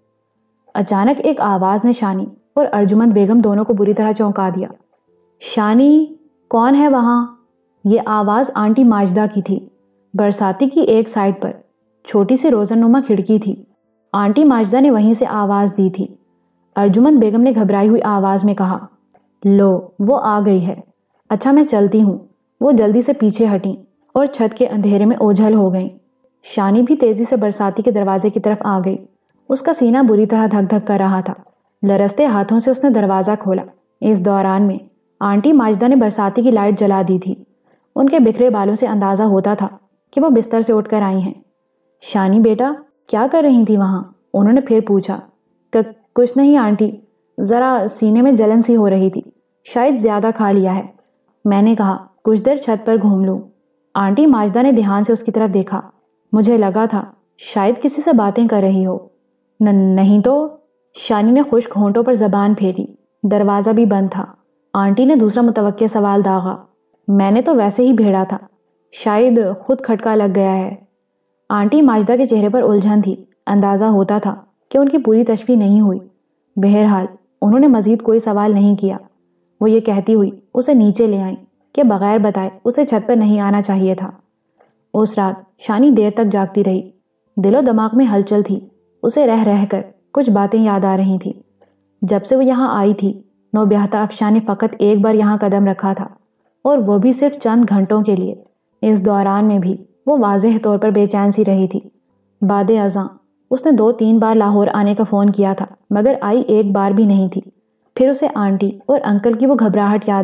اچانک ایک آواز نے شانی اور ارجمند بیگم دونوں کو بری طرح چونکا دیا۔ شانی، کون ہے وہاں؟ یہ آواز آنٹی ماجدہ کی تھی۔ برساتی کی ایک سائڈ پر چھوٹی سی روزن نما کھڑکی تھی، آنٹی ماجدہ نے وہیں سے آواز دی تھی۔ ارجمند بیگم نے گھبرائی ہوئی آواز میں کہا، لو وہ آ گئی ہے، اچھا میں چلتی ہوں۔ وہ جلدی سے پیچھے ہٹیں اور چھت کے اندھیرے میں اوجھل ہو گئیں۔ شانی بھی تیزی سے برساتی کے دروازے کی طرف آ گئی۔ اس کا سینہ بری طرح دھک دھک کر رہا تھا۔ لرزتے ہاتھوں سے اس نے دروازہ کھولا۔ اس دوران میں آنٹی ماجدہ نے برساتی کی لائٹ جلا دی تھی۔ ان کے بکھرے بالوں سے اندازہ ہوتا تھا کہ وہ بستر سے اٹھ کر آئی ہیں۔ شانی بیٹا، کیا کر رہی تھی وہاں؟ انہوں نے پھر پوچھا۔ کچھ نہیں آنٹی، ذرا سینے میں جلن سی ہو رہی تھی، شاید زیادہ کھا لیا ہے۔ میں نے کہا کچھ دیر چھت پر گھوم لوں۔ آنٹی ماجدہ نے دھیان سے اس کی طرف دیکھا۔ مجھے لگا تھا شاید کسی سے باتیں کر رہی ہو۔ نہیں تو؟ شانی نے خشک ہونٹوں پر زبان پھیری۔ دروازہ بھی بند تھا۔ آنٹی نے دوسرا متوقع سوال داغا۔ میں نے تو ویسے ہی بھیڑا تھا، شاید خود کھٹکا لگ گیا ہے۔ آنٹی ماجدہ کے چہرے پر الجھن تھی، اندازہ ہوتا تھا کہ ان کی پوری تشفی نہیں ہوئی۔ بہرحال انہوں نے مزید کوئی سوال نہیں کیا۔ وہ یہ کہتی ہوئی اسے نیچے لے آئیں کہ بغیر بتائے اسے چھت پر نہیں آنا چاہیے تھا۔ اس رات شانی دیر تک جاگتی رہی۔ دل و دماغ میں ہلچل تھی، اسے رہ رہ کر کچھ باتیں یاد آ رہی تھیں۔ جب سے وہ یہاں آئی تھی، نوبیاہتا افشاں نے فقط ایک بار یہاں قدم رکھا تھا، اور وہ بھی صرف چند گھنٹوں کے لیے۔ اس دوران میں بھی وہ واضح طور پر بے چین سی رہی تھی۔ بعد ازاں اس نے 2-3 بار لاہور آنے کا فون کیا تھا، مگر آئی ایک بار بھی نہیں تھی۔ پھر اسے آنٹی اور انکل کی وہ گھبراہٹ یاد آئی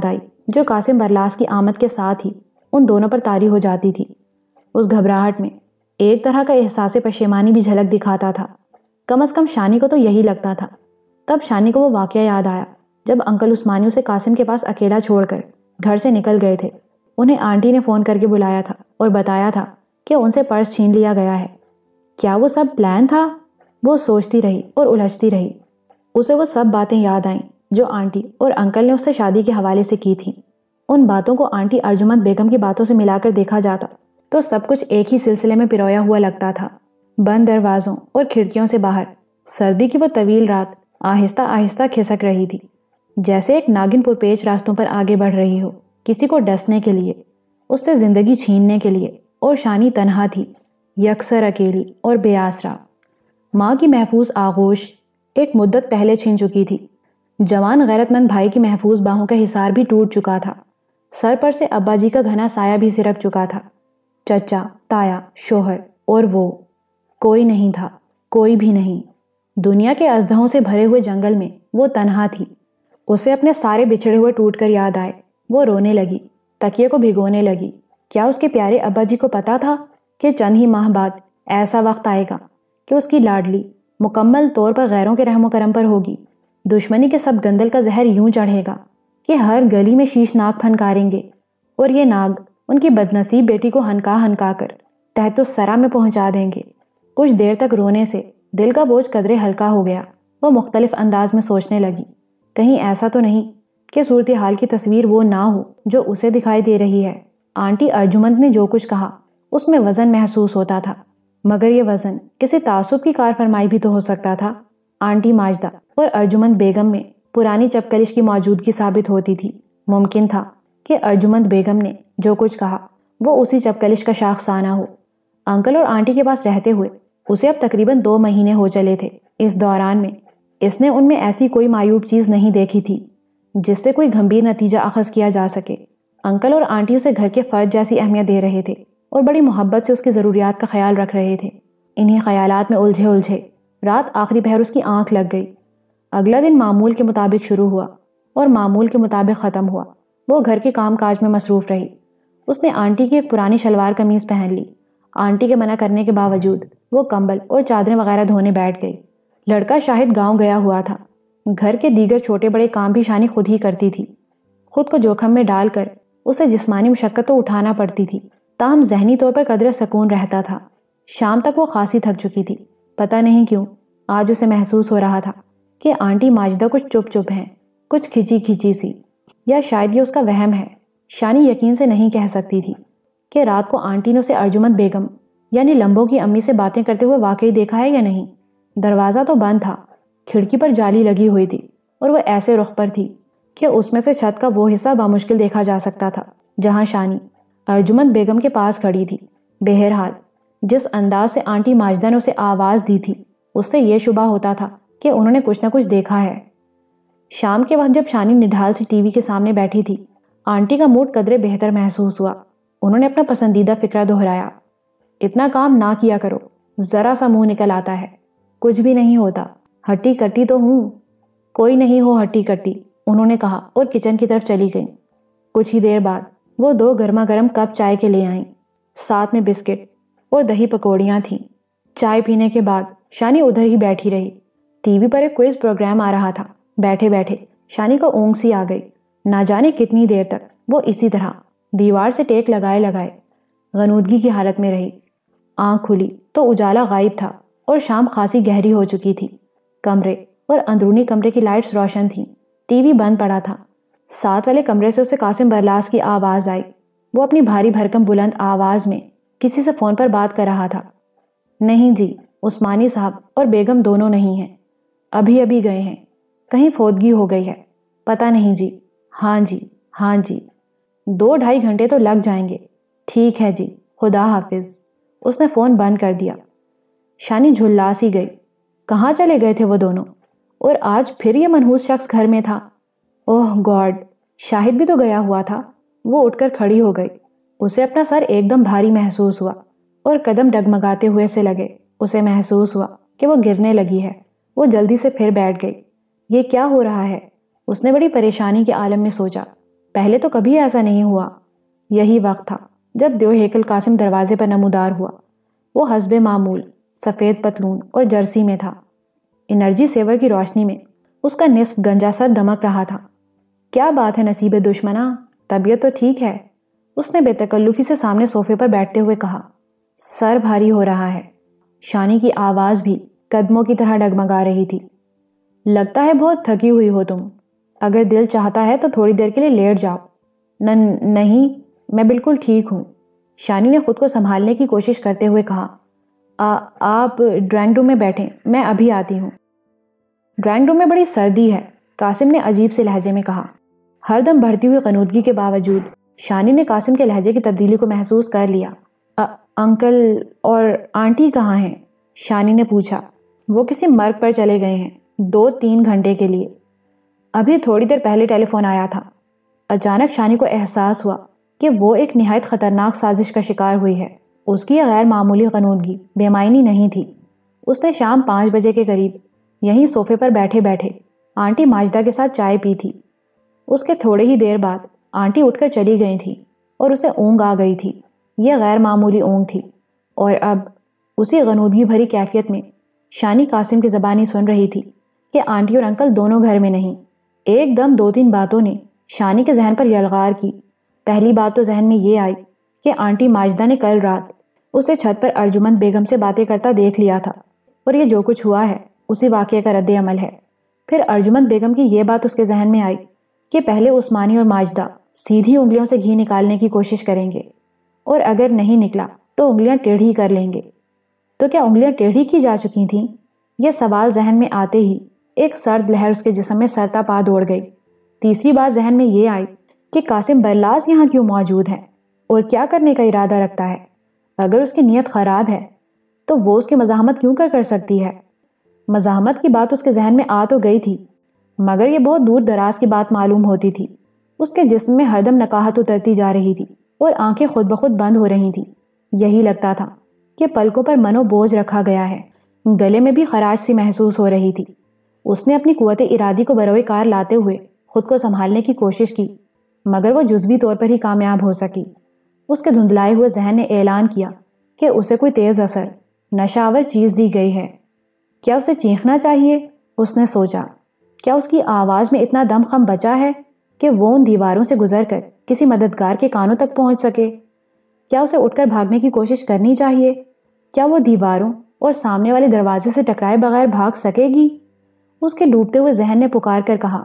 جو قاسم برلاس کی آمد کے ساتھ ہی ان دونوں پر طاری ہو جاتی تھی۔ اس گھبراہٹ میں ایک طرح کا احساس پشیمانی بھی جھلک دکھاتا تھا۔ کم از کم شانی کو تو یہی لگتا تھا۔ تب شانی کو وہ واقعہ یاد آیا جب انکل عثمانی اسے قاسم کے پاس اکیلا چھوڑ کر گھر سے نکل گئے تھے۔ انہیں آنٹی نے فون کر کے بلایا تھا اور بتایا تھا کہ ان سے پرس چھین لیا گیا ہے۔ کیا وہ سب پلان تھا؟ وہ سوچتی رہی اور الجھتی رہی۔ اسے وہ سب باتیں یاد آئیں جو آنٹی اور انکل نے اس سے شادی کے حوالے سے کی تھیں۔ ان باتوں کو آنٹی ارجمند بیگم کی باتوں سے ملا کر دیکھا جاتا تو سب کچھ ایک ہی سلسلے میں پرویا ہوا لگتا تھا۔ بند دروازوں اور کھڑکیوں سے باہر سردی کی وہ طویل رات آہستہ آہستہ کھسک رہی تھی، جیسے ایک ناگن پرپیچ راستوں پر آگے بڑھ رہی ہو، کسی کو ڈسنے کے لیے، اس سے زندگی چھیننے کے لیے۔ اور شانی تنہا تھی، یکسر اکیلی اور بے آسرا۔ ماں کی محفوظ آغوش ایک مدت پہلے چھن چکی تھی۔ جوان غیرت مند بھائی کی محفوظ باہوں کا حصار بھی ٹوٹ چکا تھا۔ سر پر سے ابا جی کا گھنا سایہ بھی سرک چکا تھا۔ چچا، تایا، شوہر اور وہ، کوئی نہیں تھا، کوئی بھی نہیں۔ دنیا کے ازدہوں سے بھرے ہوئے جنگل میں وہ تنہا تھی۔ اسے اپنے سارے بچھڑے ہوئے ٹوٹ کر یاد آئے۔ وہ رونے لگی، تکیے کو بھگونے لگی۔ کیا اس کے پیارے ابا جی کو پتا تھا کہ چند ہی ماہ بعد ایسا وقت آئے گا کہ اس کی لاڈلی مکمل طور پر غیروں کے رحم و کرم پر ہوگی؟ دشمنی کے سب گندل کا زہر یوں چڑھے گا کہ ہر گلی میں شیش ناگ پھنکاریں گے، اور یہ ناگ ان کی بدنصیب بیٹی کو ہنکا ہنکا کر تحت الثری میں پہنچا دیں گے۔ کچھ دیر تک رونے سے دل کا بوجھ قدرے ہلکا ہو گیا۔ وہ مختلف انداز میں سوچنے لگی، کہیں ایسا تو نہیں کہ صورتحال کی تصویر وہ نہ ہو جو اسے دکھائی دے رہی ہے۔ آنٹی ارجمند نے جو کچھ کہا اس میں وزن محسوس ہوتا تھا، مگر یہ وزن کسی تعصب کی کار فرمائی بھی تو ہو سکتا تھا۔ آنٹی ماجدہ اور ارجمند بیگم میں پرانی چپکلش کی موجودگی ثابت ہوتی تھی۔ ممکن تھا کہ ارجمند بیگم نے جو کچھ کہا وہ اسی چپکلش کا شاخسانہ ہو۔ انکل اور آنٹی کے پاس رہتے ہوئے اسے اب تقریباً 2 مہینے ہو چلے تھے۔ اس دوران میں اس نے ان میں ایسی کوئی معیوب چیز نہیں دیکھی تھی جس سے کوئی گھمبیر نتیجہ اخذ کیا جا سکے۔ انکل اور آنٹی اسے گھر کے فرد جیسی اہمیت دے رہے تھے اور بڑی محبت سے اس کی ضروریات کا خیال رکھ رہے تھے۔ انہی خیالات میں الجھے رات آخری پہر اس کی آنکھ لگ گئی۔ اگلا دن معمول کے مطابق شروع ہوا اور معمول کے مطابق ختم ہوا۔ وہ گھر کے کام کاج میں مصروف رہی۔ اس نے آنٹی کی ایک پرانی شلوار قمیض پہن لی۔ آنٹی کے منع کرنے کے باوجود وہ کمبل اور چادریں وغیرہ دھونے بیٹھ گئی۔ لڑکا شاہد گاؤں گیا ہوا تھا۔ گھر کے دیگر چھوٹے بڑے کام بھی شانی خود ہی کرتی تھی۔ خود کو جوخم میں ڈال کر اسے جسمانی مشقت تو اٹھانا پڑتی تھی، تاہم ذہنی طور پر قدرے سکون رہتا تھا۔ شام تک وہ خاصی تھک چکی تھی۔ پتہ نہیں کیوں آج اسے محسوس ہو رہا تھا کہ آنٹی ماجدہ کچھ چپ چپ ہیں، کچھ کھچی کھچی سی، یا شاید یہ اس کا وہم ہے۔ شانی یقین سے نہیں کہہ سکتی تھی کہ رات کو آنٹی نے اسے ارجمند بیگم یعنی لمبوں کی امی سے باتیں کرتے ہوئے واقعی دیکھا ہے یا نہیں۔ دروازہ تو بند تھا، کھڑکی پر جالی لگی ہوئی تھی اور وہ ایسے رخ پر تھی کہ اس میں سے چھت کا وہ حصہ بامشکل دیکھا جا سکتا تھا جہاں شانی ارجمند بیگم کے پاس کھڑی تھی۔ بہرحال جس انداز سے آنٹی ماجدہ نے اسے آواز دی تھی اس سے یہ شبہ ہوتا تھا کہ انہوں نے کچھ نہ کچھ دیکھا ہے۔ شام کے وقت جب شانی نڈھال سے ٹی وی کے سامنے بیٹھی تھی، آنٹی کا موڈ قدرے بہتر محسوس ہوا۔ انہوں نے اپنا پسندیدہ فقرہ دہرایا، اتنا کام نہ کیا کرو، ذرا سا منہ نکل آتا ہے، کچھ بھی نہیں ہوتا، ہٹی کٹی تو ہوں۔ کوئی نہیں ہو ہٹی کٹی، انہوں نے کہا اور کچن کی طرف چلی گئیں۔ کچھ ہی دیر بعد وہ 2 گرما گرم کپ چائے کے لے آئیں، ساتھ میں بسکٹ اور دہی پکوڑیاں تھیں۔ چائے پینے کے بعد شانی ادھر ہی بیٹھی رہی۔ ٹی وی پر ایک کوئز پروگرام آ رہا تھا۔ بیٹھے بیٹھے شانی کو اونگ سی آ گئی۔ نہ جانے کتنی دیر تک وہ اسی طرح دیوار سے ٹیک لگائے لگائے غنودگی کی حالت میں رہی۔ آنکھ کھلی تو اجالا غائب تھا اور شام خاصی گہری ہو چکی تھی۔ کمرے اور اندرونی کمرے کی لائٹس روشن تھیں، ٹی وی بند پڑا تھا۔ ساتھ والے کمرے سے اسے قاسم برلاس کی آواز آئی۔ وہ اپنی بھاری بھرکم بلند آواز میں کسی سے فون پر بات کر رہا تھا۔ نہیں جی، عثمانی صاحب اور بیگم دونوں نہیں ہیں، ابھی ابھی گئے ہیں، کہیں فوتگی ہو گئی ہے، پتہ نہیں جی۔ ہاں جی، ہاں جی، 2-2.5 گھنٹے تو لگ جائیں گے۔ ٹھیک ہے جی، خدا حافظ۔ اس نے فون بند کر دیا۔ شانی جھلا سی گئی، کہاں چلے گئے تھے وہ دونوں؟ اور آج پھر یہ منحوس شخص گھر میں تھا؟ اوہ گاڈ، شاہد بھی تو گیا ہوا تھا۔ وہ اٹھ کر کھڑی ہو گئی۔ اسے اپنا سر ایک دم بھاری محسوس ہوا اور قدم ڈگمگاتے ہوئے سے لگے۔ اسے محسوس ہوا کہ وہ گرنے لگی ہے۔ وہ جلدی سے پھر بیٹھ گئی۔ یہ کیا ہو رہا ہے؟ اس نے بڑی پریشانی کے عالم میں سوچا۔ پہلے تو کبھی ایسا نہیں ہوا۔ یہی وقت تھا جب دیو ہیکل قاسم دروازے پر نمودار ہوا۔ وہ حسب معمول سفید پتلون اور جرسی میں تھا۔ انرجی سیور کی روشنی میں اس کا نصف گنجا سر دمک رہا تھا۔ کیا بات ہے نصیب دشمنا، طبیعت تو ٹھیک ہے؟ اس نے بے تکلفی سے سامنے صوفے پر بیٹھتے ہوئے کہا۔ سر بھاری ہو رہا ہے۔ شانی کی آواز بھی قدموں کی طرح ڈگمگا رہی تھی۔ لگتا ہے بہت تھکی ہوئی ہو تم، اگر دل چاہتا ہے تو تھوڑی دیر کے لیے لیٹ جاؤ۔ نہیں، میں بالکل ٹھیک ہوں، شانی نے خود کو سنبھالنے کی کوشش کرتے ہوئے کہا۔ آپ ڈرائنگ روم میں بیٹھیں، میں ابھی آتی ہوں۔ ڈرائنگ روم میں بڑی سردی ہے، قاسم نے عجیب سے لہجے میں کہا۔ ہر دم بڑھتی ہوئی غنودگی کے باوجود شانی نے قاسم کے لہجے کی تبدیلی کو محسوس کر لیا۔ انکل اور آنٹی کہاں ہیں؟ شانی نے پوچھا۔ وہ کسی مرگ پر چلے گئے ہیں، 2-3 گھنٹے کے لیے۔ ابھی تھوڑی دیر پہلے ٹیلی فون آیا تھا۔ اچانک شانی کو احساس ہوا کہ وہ ایک نہایت خطرناک سازش کا شکار ہوئی ہے۔ اس کی یہ غیر معمولی غنودگی بے معنی نہیں تھی۔ اس نے شام 5 بجے کے قریب یہیں صوفے پر بیٹھے بیٹھے آنٹی ماجدہ کے ساتھ چائے پی تھی۔ اس کے تھوڑے ہی دیر بعد آنٹی اٹھ کر چلی گئی تھی اور اسے اونگ آ گئی تھی۔ یہ غیر معمولی اونگ تھی، اور اب اسی غنودگی بھری کیفیت میں شانی قاسم کی زبانی سن رہی تھی کہ آنٹی اور انکل دونوں گھر میں نہیں۔ ایک دم 2-3 باتوں نے شانی کے ذہن پر یلغار کی۔ پہلی بات تو ذہن میں یہ آئی کہ آنٹی ماجدہ نے کل رات اسے چھت پر ارجمند بیگم سے باتیں کرتا دیکھ لیا تھا، اور یہ جو کچھ ہوا ہے اسی واقعے کا رد عمل ہے۔ پھر ارجمند بیگم کی یہ بات اس کے ذہن میں آئی کہ پہلے عثمانی اور ماجدہ سیدھی انگلیوں سے گھی نکالنے کی کوشش کریں گے، اور اگر نہیں نکلا تو انگلیاں ٹیڑھی کر لیں گے۔ تو کیا انگلیاں ٹیڑھی کی جا چکی تھیں؟ یہ سوال ذہن میں آتے ہی ایک سرد لہر اس کے جسم میں سرتا پا دوڑ گئی۔ تیسری بات ذہن میں یہ آئی کہ قاسم برلاس یہاں کیوں موجود ہے اور کیا کرنے کا ارادہ رکھتا ہے؟ اگر اس کی نیت خراب ہے تو وہ اس کی مزاحمت کیوں کر سکتی ہے؟ مزاحمت کی بات اس کے ذہن میں آ تو گئی تھی، مگر یہ بہت دور دراز کی بات معلوم ہوتی تھی۔ اس کے جسم میں ہر دم نقاہت اترتی جا رہی تھی اور آنکھیں خود بخود بند ہو رہی تھیں۔ یہی لگتا تھا کہ پلکوں پر منو بوجھ رکھا گیا ہے۔ گلے میں بھی خراش سی محسوس ہو رہی تھی۔ اس نے اپنی قوت ارادی کو بروئے کار لاتے ہوئے خود کو سنبھالنے کی کوشش کی، مگر وہ جزوی طور پر ہی کامیاب ہو سکی۔ اس کے دھندلائے ہوئے ذہن نے اعلان کیا کہ اسے کوئی تیز اثر نشہ آور چیز دی گئی ہے۔ کیا اسے چیخنا چاہیے؟ اس نے سوچا۔ کیا اس کی آواز میں اتنا دم خم بچا ہے کہ وہ ان دیواروں سے گزر کر کسی مددگار کے کانوں تک پہنچ سکے؟ کیا اسے اٹھ کر بھاگنے کی کوشش کرنی چاہیے؟ کیا وہ دیواروں اور سامنے والے دروازے سے ٹکرائے بغیر بھاگ سکے گی؟ اس کے ڈوبتے ہوئے ذہن نے پکار کر کہا،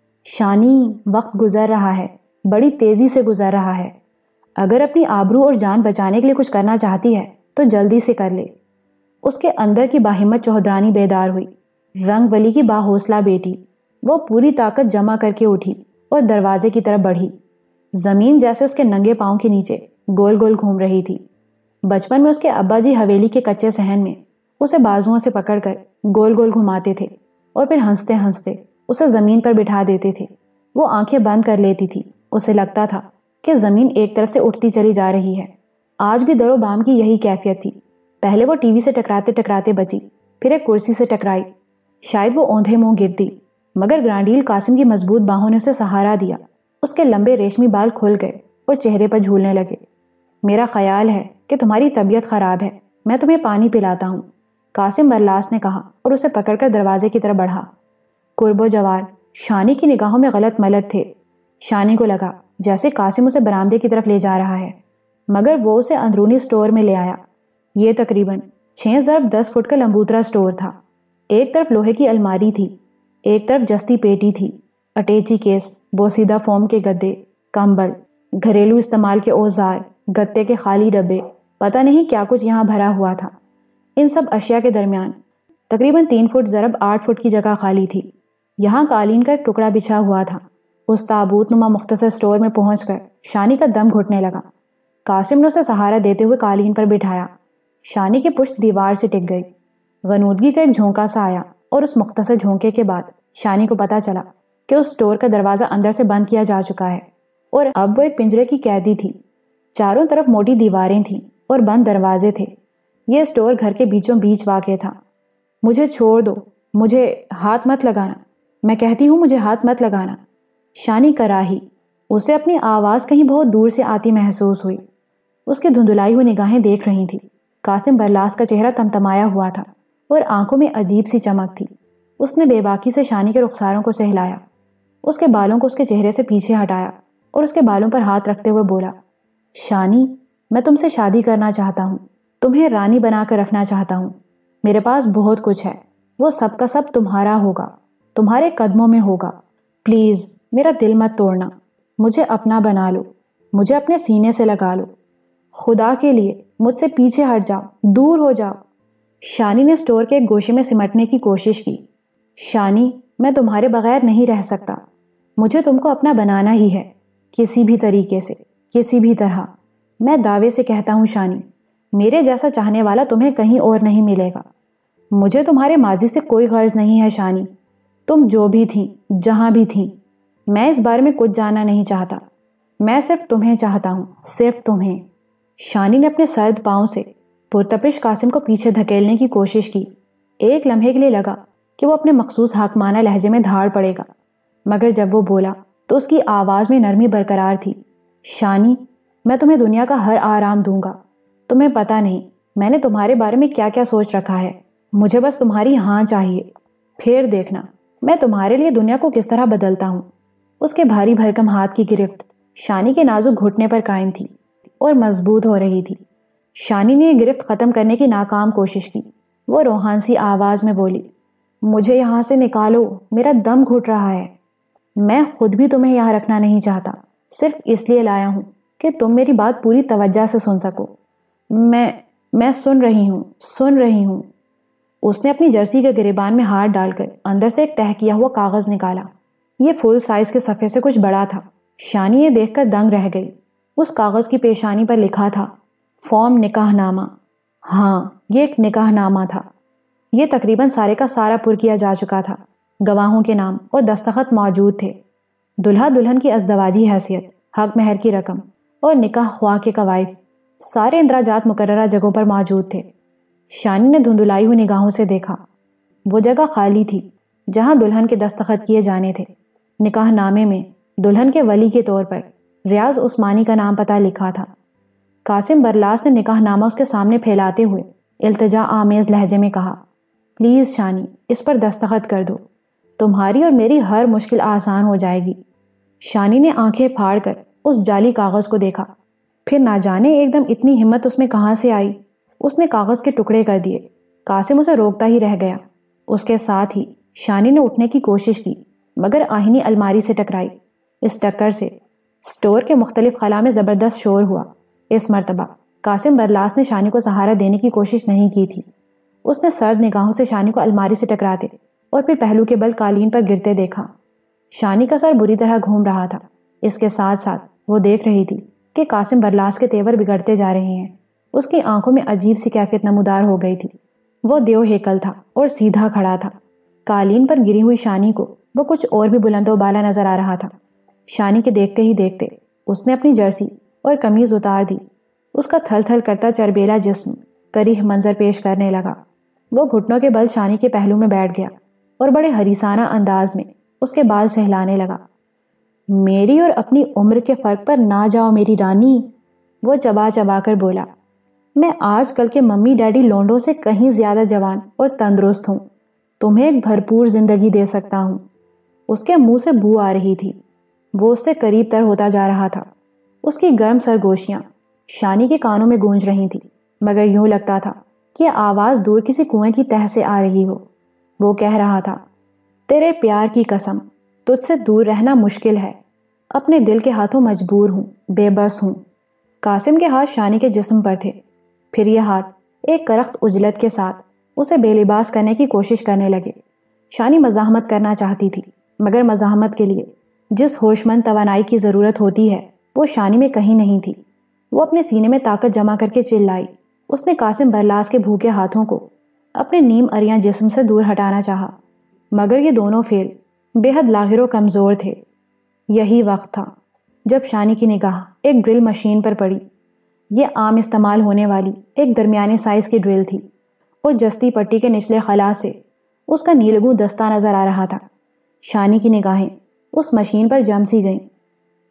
شانی، وقت گزر رہا ہے، بڑی تیزی سے گزر رہا ہے۔ اگر اپنی آبرو اور جان بچانے کے لیے کچھ کرنا چاہتی ہے تو جلدی سے کر لے۔ اس کے اندر کی باہمت چوہدرانی بیدار ہوئی۔ رنگ ولی کی باحوصلہ بیٹی، وہ پوری طاقت جمع کر کے اٹھی اور دروازے کی طرف بڑھی۔ زمین جیسے اس کے ننگے پاؤں کے نیچے گول گول گھوم رہی تھی۔ بچپن میں اس کے ابا جی حویلی کے کچے صحن میں اسے بازوؤں سے پکڑ کر گول گول گھماتے تھے اور پھر ہنستے ہنستے اسے زمین پر بٹھا دیتے تھے۔ وہ آنکھیں بند کر لیتی تھی۔ اسے لگتا تھا کہ زمین ایک طرف سے اٹھتی چلی جا رہی ہے۔ آج بھی در و بام کی یہی کیفیت تھی۔ پہلے وہ ٹی وی سے ٹکراتے ٹکراتے بچی، پھر ایک کرسی سے ٹکرائی۔ شاید وہ اوندھے منہ گرتی، مگر گرانڈیل قاسم کی مضبوط باہوں نے اسے سہارا دیا۔ اس کے لمبے ریشمی بال کھل گئے اور چہرے پر جھولنے لگے۔ میرا خیال ہے کہ تمہاری طبیعت خراب ہے، میں تمہیں پانی پلاتا ہوں، قاسم برلاس نے کہا اور اسے پکڑ کر دروازے کی طرف بڑھا۔ قرب و جوار شانی کی نگاہوں میں غلط ملت تھے۔ شانی کو لگا جیسے قاسم اسے برآمدے کی طرف لے جا رہا ہے، مگر وہ اسے اندرونی سٹور میں لے آیا۔ یہ تقریباً 6 × 10 فٹ کا لمبوترا سٹور تھا۔ ایک طرف لوہے کی الماری تھی، ایک طرف جستی پیٹی تھی، اٹیچی کیس، بوسیدہ فوم کے گدے، کمبل، گھریلو استعمال کے اوزار، گتے کے خالی ڈبے، پتہ نہیں کیا کچھ یہاں بھرا ہوا تھا۔ ان سب اشیاء کے درمیان تقریباً 3 فٹ ضرب 8 فٹ کی جگہ خالی تھی۔ یہاں قالین کا ایک ٹکڑا بچھا ہوا تھا۔ اس تابوت نما مختصر سٹور میں پہنچ کر شانی کا دم گھٹنے لگا۔ قاسم نے اسے سہارا دیتے ہوئے قالین پر بٹھایا۔ شانی کی پشت دیوار سے ٹک گئی۔ غنودگی کا ایک جھونکا سا آیا اور اس مختصر جھونکے کے بعد شانی کو پتا چلا کہ اس سٹور کا دروازہ اندر سے بند کیا جا چکا ہے اور اب وہ ایک پنجرے کی قیدی تھی۔ چاروں طرف موٹی دیواریں تھیں اور بند دروازے تھے۔ یہ سٹور گھر کے بیچوں بیچ واقع تھا۔ مجھے چھوڑ دو، مجھے ہاتھ مت لگانا، میں کہتی ہوں مجھے ہاتھ مت لگانا۔ شانی کراہی، اسے اپنی آواز کہیں بہت دور سے آتی محسوس ہوئی۔ اس کی دھندلائی ہوئی نگاہیں دیکھ رہی تھی۔ قاسم برلاس کا چہرہ تمتمایا ہوا تھا اور آنکھوں میں عجیب سی چمک تھی۔ اس نے بے باکی سے شانی کے رخساروں کو سہلایا، اس کے بالوں کو اس کے چہرے سے پیچھے ہٹایا اور اس کے بالوں پر ہاتھ رکھتے ہوئے بولا، شانی، میں تم سے شادی کرنا چاہتا ہوں، تمہیں رانی بنا کر رکھنا چاہتا ہوں۔ میرے پاس بہت کچھ ہے، وہ سب کا سب تمہارا ہوگا، تمہارے قدموں میں ہوگا۔ پلیز میرا دل مت توڑنا، مجھے اپنا بنا لو، مجھے اپنے سینے سے لگا لو، خدا کے لیے مجھ سے پیچھے ہٹ جاؤ، دور ہو جاؤ۔ شانی نے اسٹور کے ایک گوشے میں سمٹنے کی کوشش کی۔ شانی، میں تمہارے بغیر نہیں رہ سکتا، مجھے تم کو اپنا بنانا ہی ہے، کسی بھی طریقے سے، کسی بھی طرح۔ میں دعوے سے کہتا ہوں شانی، میرے جیسا چاہنے والا تمہیں کہیں اور نہیں ملے گا۔ مجھے تمہارے ماضی سے کوئی غرض نہیں ہے شانی، تم جو بھی تھیں، جہاں بھی تھیں، میں اس بارے میں کچھ جاننا نہیں چاہتا۔ میں صرف تمہیں چاہتا ہوں، صرف تمہیں۔ شانی نے اپنے سرد پاؤں سے پرتپش قاسم کو پیچھے دھکیلنے کی کوشش کی۔ ایک لمحے کے لیے لگا کہ وہ اپنے مخصوص حاکمانہ لہجے میں دھاڑ پڑے گا، مگر جب وہ بولا تو اس کی آواز میں نرمی برقرار تھی۔ شانی، میں تمہیں دنیا کا ہر آرام دوں گا، تمہیں پتہ نہیں میں نے تمہارے بارے میں کیا کیا سوچ رکھا ہے، مجھے بس تمہاری ہاں چاہیے، پھر دیکھنا میں تمہارے لیے دنیا کو کس طرح بدلتا ہوں۔ اس کے بھاری بھرکم ہاتھ کی گرفت شانی کے نازک گھٹنے پر قائم تھی اور مضبوط ہو رہی تھی۔ شانی نے یہ گرفت ختم کرنے کی ناکام کوشش کی۔ وہ روحان سی آواز میں بولی، مجھے یہاں سے نکالو، میرا دم گھٹ رہا ہے۔ میں خود بھی تمہیں یہاں رکھنا نہیں چاہتا، صرف اس لیے لایا ہوں کہ تم میری بات پوری توجہ سے سن سکو۔ میں سن رہی ہوں۔ اس نے اپنی جرسی کے گریبان میں ہاتھ ڈال کر اندر سے ایک تہہ کیا ہوا کاغذ نکالا۔ یہ فل سائز کے صفحے سے کچھ بڑا تھا۔ شانی یہ دیکھ کر دنگ رہ گئی۔ اس کاغذ کی پیشانی پر لکھا تھا، فارم نکاح نامہ۔ ہاں، یہ ایک نکاح نامہ تھا۔ یہ تقریباً سارے کا سارا پر کیا جا چکا تھا۔ گواہوں کے نام اور دستخط موجود تھے۔ دلہا دلہن کی ازدواجی حیثیت، حق مہر کی رقم اور نکاح خواہ کے قوائف، سارے اندراجات مقررہ جگہوں پر موجود تھے۔ شانی نے دھندلائی ہوئی نگاہوں سے دیکھا۔ وہ جگہ خالی تھی جہاں دلہن کے دستخط کیے جانے تھے۔ نکاح نامے میں دلہن کے ولی کے طور پر ریاض عثمانی کا نام پتہ لکھا تھا۔ قاسم برلاس نے نکاح نامہ اس کے سامنے پھیلاتے ہوئے التجا آمیز لہجے میں کہا، پلیز شانی، اس پر دستخط کر دو، تمہاری اور میری ہر مشکل آسان ہو جائے گی۔ شانی نے آنکھیں پھاڑ کر اس جعلی کاغذ کو دیکھا، پھر نہ جانے ایک دم اتنی ہمت اس میں کہاں سے آئی۔ اس نے کاغذ کے ٹکڑے کر دیے۔ قاسم اسے روکتا ہی رہ گیا۔ اس کے ساتھ ہی شانی نے اٹھنے کی کوشش کی، مگر آہنی الماری سے ٹکرائی۔ اس ٹکر سے اسٹور کے مختلف خلا میں زبردست شور ہوا۔ اس مرتبہ قاسم برلاس نے شانی کو سہارا دینے کی کوشش نہیں کی تھی۔ اس نے سرد نگاہوں سے شانی کو الماری سے ٹکراتے اور پھر پہلو کے بل قالین پر گرتے دیکھا۔ شانی کا سر بری طرح گھوم رہا تھا۔ اس کے ساتھ ساتھ وہ دیکھ رہی تھی کہ قاسم برلاس کے تیور بگڑتے جا رہے ہیں۔ اس کی آنکھوں میں عجیب سی کیفیت نمودار ہو گئی تھی۔ وہ دیو ہیکل تھا اور سیدھا کھڑا تھا۔ قالین پر گری ہوئی شانی کو وہ کچھ اور بھی بلند و بالا نظر آ رہا تھا۔ شانی کے دیکھتے ہی دیکھتے اس نے اپنی جرسی اور قمیض اتار دی۔ اس کا تھل تھل کرتا چربیلا جسم کریح منظر پیش کرنے لگا۔ وہ گھٹنوں کے بل شانی کے پہلو میں بیٹھ گیا اور بڑے حریصانہ انداز میں اس کے بال سہلانے لگا۔ میری اور اپنی عمر کے فرق پر نہ جاؤ میری رانی، وہ چبا چبا کر بولا۔ میں آج کل کے ممی ڈیڈی لونڈوں سے کہیں زیادہ جوان اور تندرست ہوں، تمہیں ایک بھرپور زندگی دے سکتا ہوں۔ اس کے منہ سے بو آ رہی تھی۔ وہ اس سے قریب تر ہوتا جا رہا تھا۔ اس کی گرم سرگوشیاں شانی کے کانوں میں گونج رہی تھی، مگر یوں لگتا تھا کہ آواز دور کسی کنویں کی تہہ سے آ رہی ہو۔ وہ کہہ رہا تھا، تیرے پیار کی قسم، تجھ سے دور رہنا مشکل ہے، اپنے دل کے ہاتھوں مجبور ہوں، بے بس ہوں۔ قاسم کے ہاتھ شانی کے جسم پر تھے، پھر یہ ہاتھ ایک کرخت اجلت کے ساتھ اسے بے لباس کرنے کی کوشش کرنے لگے۔ شانی مزاحمت کرنا چاہتی تھی، مگر مزاحمت کے لیے جس ہوش مند توانائی کی ضرورت ہوتی ہے وہ شانی میں کہیں نہیں تھی۔ وہ اپنے سینے میں طاقت جمع کر کے چلائی۔ اس نے قاسم برلاس کے بھوکے ہاتھوں کو اپنے نیم اریاں جسم سے دور ہٹانا چاہا، مگر یہ دونوں فعل بے حد لاغر و کمزور تھے۔ یہی وقت تھا جب شانی کی نگاہ ایک ڈرل مشین پر پڑی۔ یہ عام استعمال ہونے والی ایک درمیانے سائز کی ڈرل تھی اور جستی پٹی کے نچلے خلا سے اس کا نیلگوں دستہ نظر آ رہا تھا۔ شانی کی نگاہیں اس مشین پر جم سی گئیں۔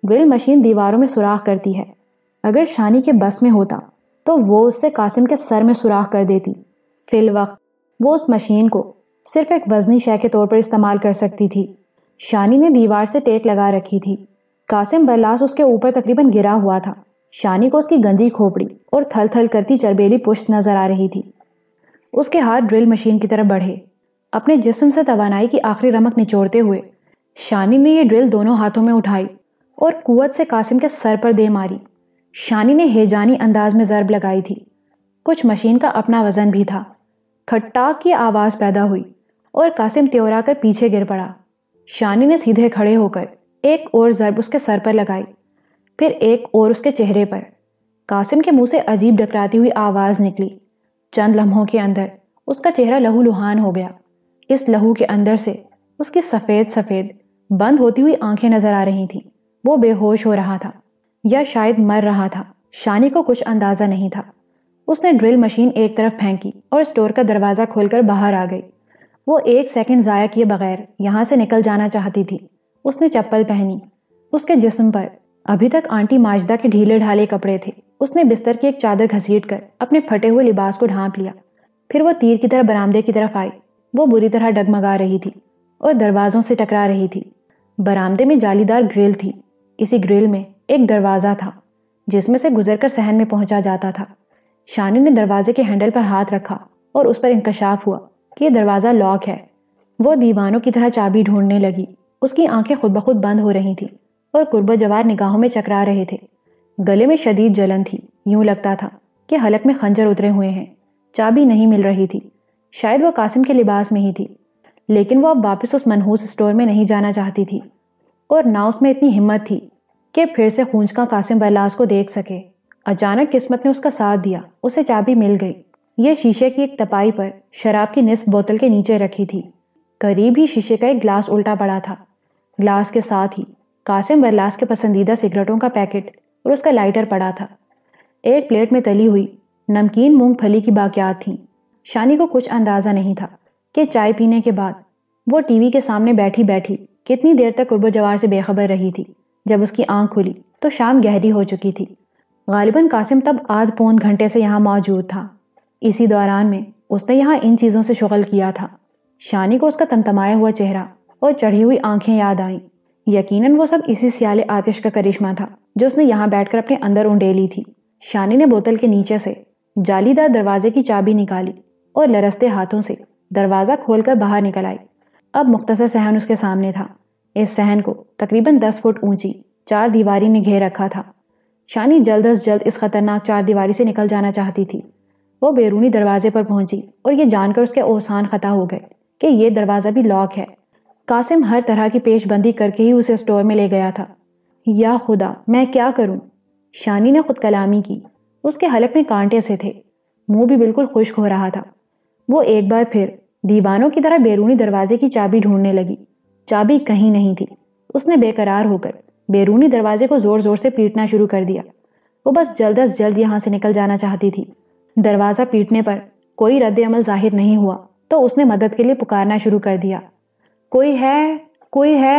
ڈرل مشین دیواروں میں سوراخ کرتی ہے۔ اگر شانی کے بس میں ہوتا تو وہ اس سے قاسم کے سر میں سوراخ کر دیتی۔ فی الوقت وہ اس مشین کو صرف ایک وزنی شے کے طور پر استعمال کر سکتی تھی۔ شانی نے دیوار سے ٹیک لگا رکھی تھی۔ قاسم برلاس اس کے اوپر تقریباً گرا ہوا تھا۔ شانی کو اس کی گنجی کھوپڑی اور تھل تھل کرتی چربیلی پشت نظر آ رہی تھی۔ اس کے ہاتھ ڈرل مشین کی طرف بڑھے۔ اپنے جسم سے توانائی کی آخری رمق نچوڑتے ہوئے شانی نے یہ ڈرل دونوں ہاتھوں میں اٹھائی اور قوت سے قاسم کے سر پر دے ماری۔ شانی نے ہیجانی انداز میں ضرب لگائی تھی۔ کچھ مشین کا اپنا وزن بھی تھا۔ کھٹاک کی آواز پیدا ہوئی اور قاسم تیورا کر پیچھے گر پڑا۔ شانی نے سیدھے کھڑے ہو کر ایک اور ضرب اس کے سر پر لگائی، پھر ایک اور اس کے چہرے پر۔ قاسم کے منہ سے عجیب ڈکراتی ہوئی آواز نکلی۔ چند لمحوں کے اندر اس کا چہرہ لہو لہان ہو گیا۔ اس لہو کے اندر سے اس کی سفید سفید بند ہوتی ہوئی آنکھیں نظر آ رہی تھیں۔ وہ بے ہوش ہو رہا تھا یا شاید مر رہا تھا۔ شانی کو کچھ اندازہ نہیں تھا۔ اس نے ڈرل مشین ایک طرف پھینکی اور اسٹور کا دروازہ کھول کر باہر آ گئی۔ وہ ایک سیکنڈ ضائع کیے بغیر یہاں سے نکل جانا چاہتی تھی۔ اس نے چپل پہنی۔ اس کے جسم پر ابھی تک آنٹی ماجدہ کے ڈھیلے ڈھالے کپڑے تھے۔ اس نے بستر کی ایک چادر گھسیٹ کر اپنے پھٹے ہوئے لباس کو ڈھانپ لیا۔ پھر وہ تیر کی طرح برآمدے کی طرف آئی۔ وہ بری طرح ڈگمگا رہی تھی اور دروازوں سے ٹکرا رہی تھی۔ برآمدے میں جالی دار گرل تھی۔ اسی گرل میں ایک دروازہ تھا جس میں سے گزر کر صحن میں پہنچا جاتا تھا۔ شانی نے دروازے کے ہینڈل پر ہاتھ رکھا اور اس پر انکشاف ہوا کہ یہ دروازہ لاک ہے۔ وہ دیوانوں کی طرح چابی ڈھونڈنے لگی۔ اس کی آنکھیں خود بخود بند ہو رہی تھیں اور قرب و جوار نگاہوں میں چکرا رہے تھے۔ گلے میں شدید جلن تھی۔ یوں لگتا تھا کہ حلق میں خنجر اترے ہوئے ہیں۔ چابی نہیں مل رہی تھی۔ شاید وہ قاسم کے لباس میں ہی تھی، لیکن وہ اب واپس اس منحوس اسٹور میں نہیں جانا چاہتی تھی، اور نہ اس میں اتنی ہمت تھی کہ پھر سے خونچکا قاسم برلاس کو دیکھ سکے۔ اچانک قسمت نے اس کا ساتھ دیا۔ اسے چابی مل گئی۔ یہ شیشے کی ایک تپائی پر شراب کی نصف بوتل کے نیچے رکھی تھی۔ قریب ہی شیشے کا ایک گلاس الٹا پڑا تھا۔ گلاس کے ساتھ ہی قاسم برلاس کے پسندیدہ سگریٹوں کا پیکٹ اور اس کا لائٹر پڑا تھا۔ ایک پلیٹ میں تلی ہوئی نمکین مونگ پھلی کی باقیات تھیں۔ شانی کو کچھ اندازہ نہیں تھا کہ چائے پینے کے بعد وہ ٹی وی کے سامنے بیٹھی بیٹھی کتنی دیر تک قرب و جوار سے بے خبر رہی تھی۔ جب اس کی آنکھ کھلی تو شام گہری ہو چکی تھی۔ غالباً قاسم تب آدھ پون گھنٹے سے یہاں موجود تھا۔ اسی دوران میں اس نے یہاں ان چیزوں سے شغل کیا تھا۔ شانی کو اس کا تمتمایا ہوا چہرہ اور چڑھی ہوئی آنکھیں یاد آئیں۔ یقیناً وہ سب اسی سیال آتش کا کرشمہ تھا جو اس نے یہاں بیٹھ کر اپنے اندر انڈیلی تھی۔ شانی نے بوتل کے نیچے سے جالی دار دروازے کی چابی نکالی اور لرزتے ہاتھوں سے دروازہ کھول کر باہر نکل آئی۔ اب مختصر صحن اس کے سامنے تھا۔ اس صحن کو تقریباً 10 فٹ اونچی چار دیواری نے گھیر رکھا تھا۔ شانی جلد از جلد اس خطرناک چار دیواری سے نکل جانا چاہتی تھی۔ وہ بیرونی دروازے پر پہنچی اور یہ جان کر اس کے اوسان خطا ہو گئے کہ یہ دروازہ بھی لاک ہے۔ قاسم ہر طرح کی پیش بندی کر کے ہی اسے اسٹور میں لے گیا تھا۔ یا خدا، میں کیا کروں؟ شانی نے خود کلامی کی۔ اس کے حلق میں کانٹے سے تھے، منہ بھی بالکل خشک ہو رہا تھا۔ وہ ایک بار پھر دیوانوں کی طرح بیرونی دروازے کی چابی ڈھونڈنے لگی۔ چابی کہیں نہیں تھی۔ اس نے بے قرار ہو کر بیرونی دروازے کو زور زور سے پیٹنا شروع کر دیا۔ وہ بس جلد از جلد یہاں سے نکل جانا چاہتی تھی۔ دروازہ پیٹنے پر کوئی رد عمل ظاہر نہیں ہوا تو اس نے مدد کے لیے پکارنا شروع کر دیا۔ کوئی ہے؟ کوئی ہے؟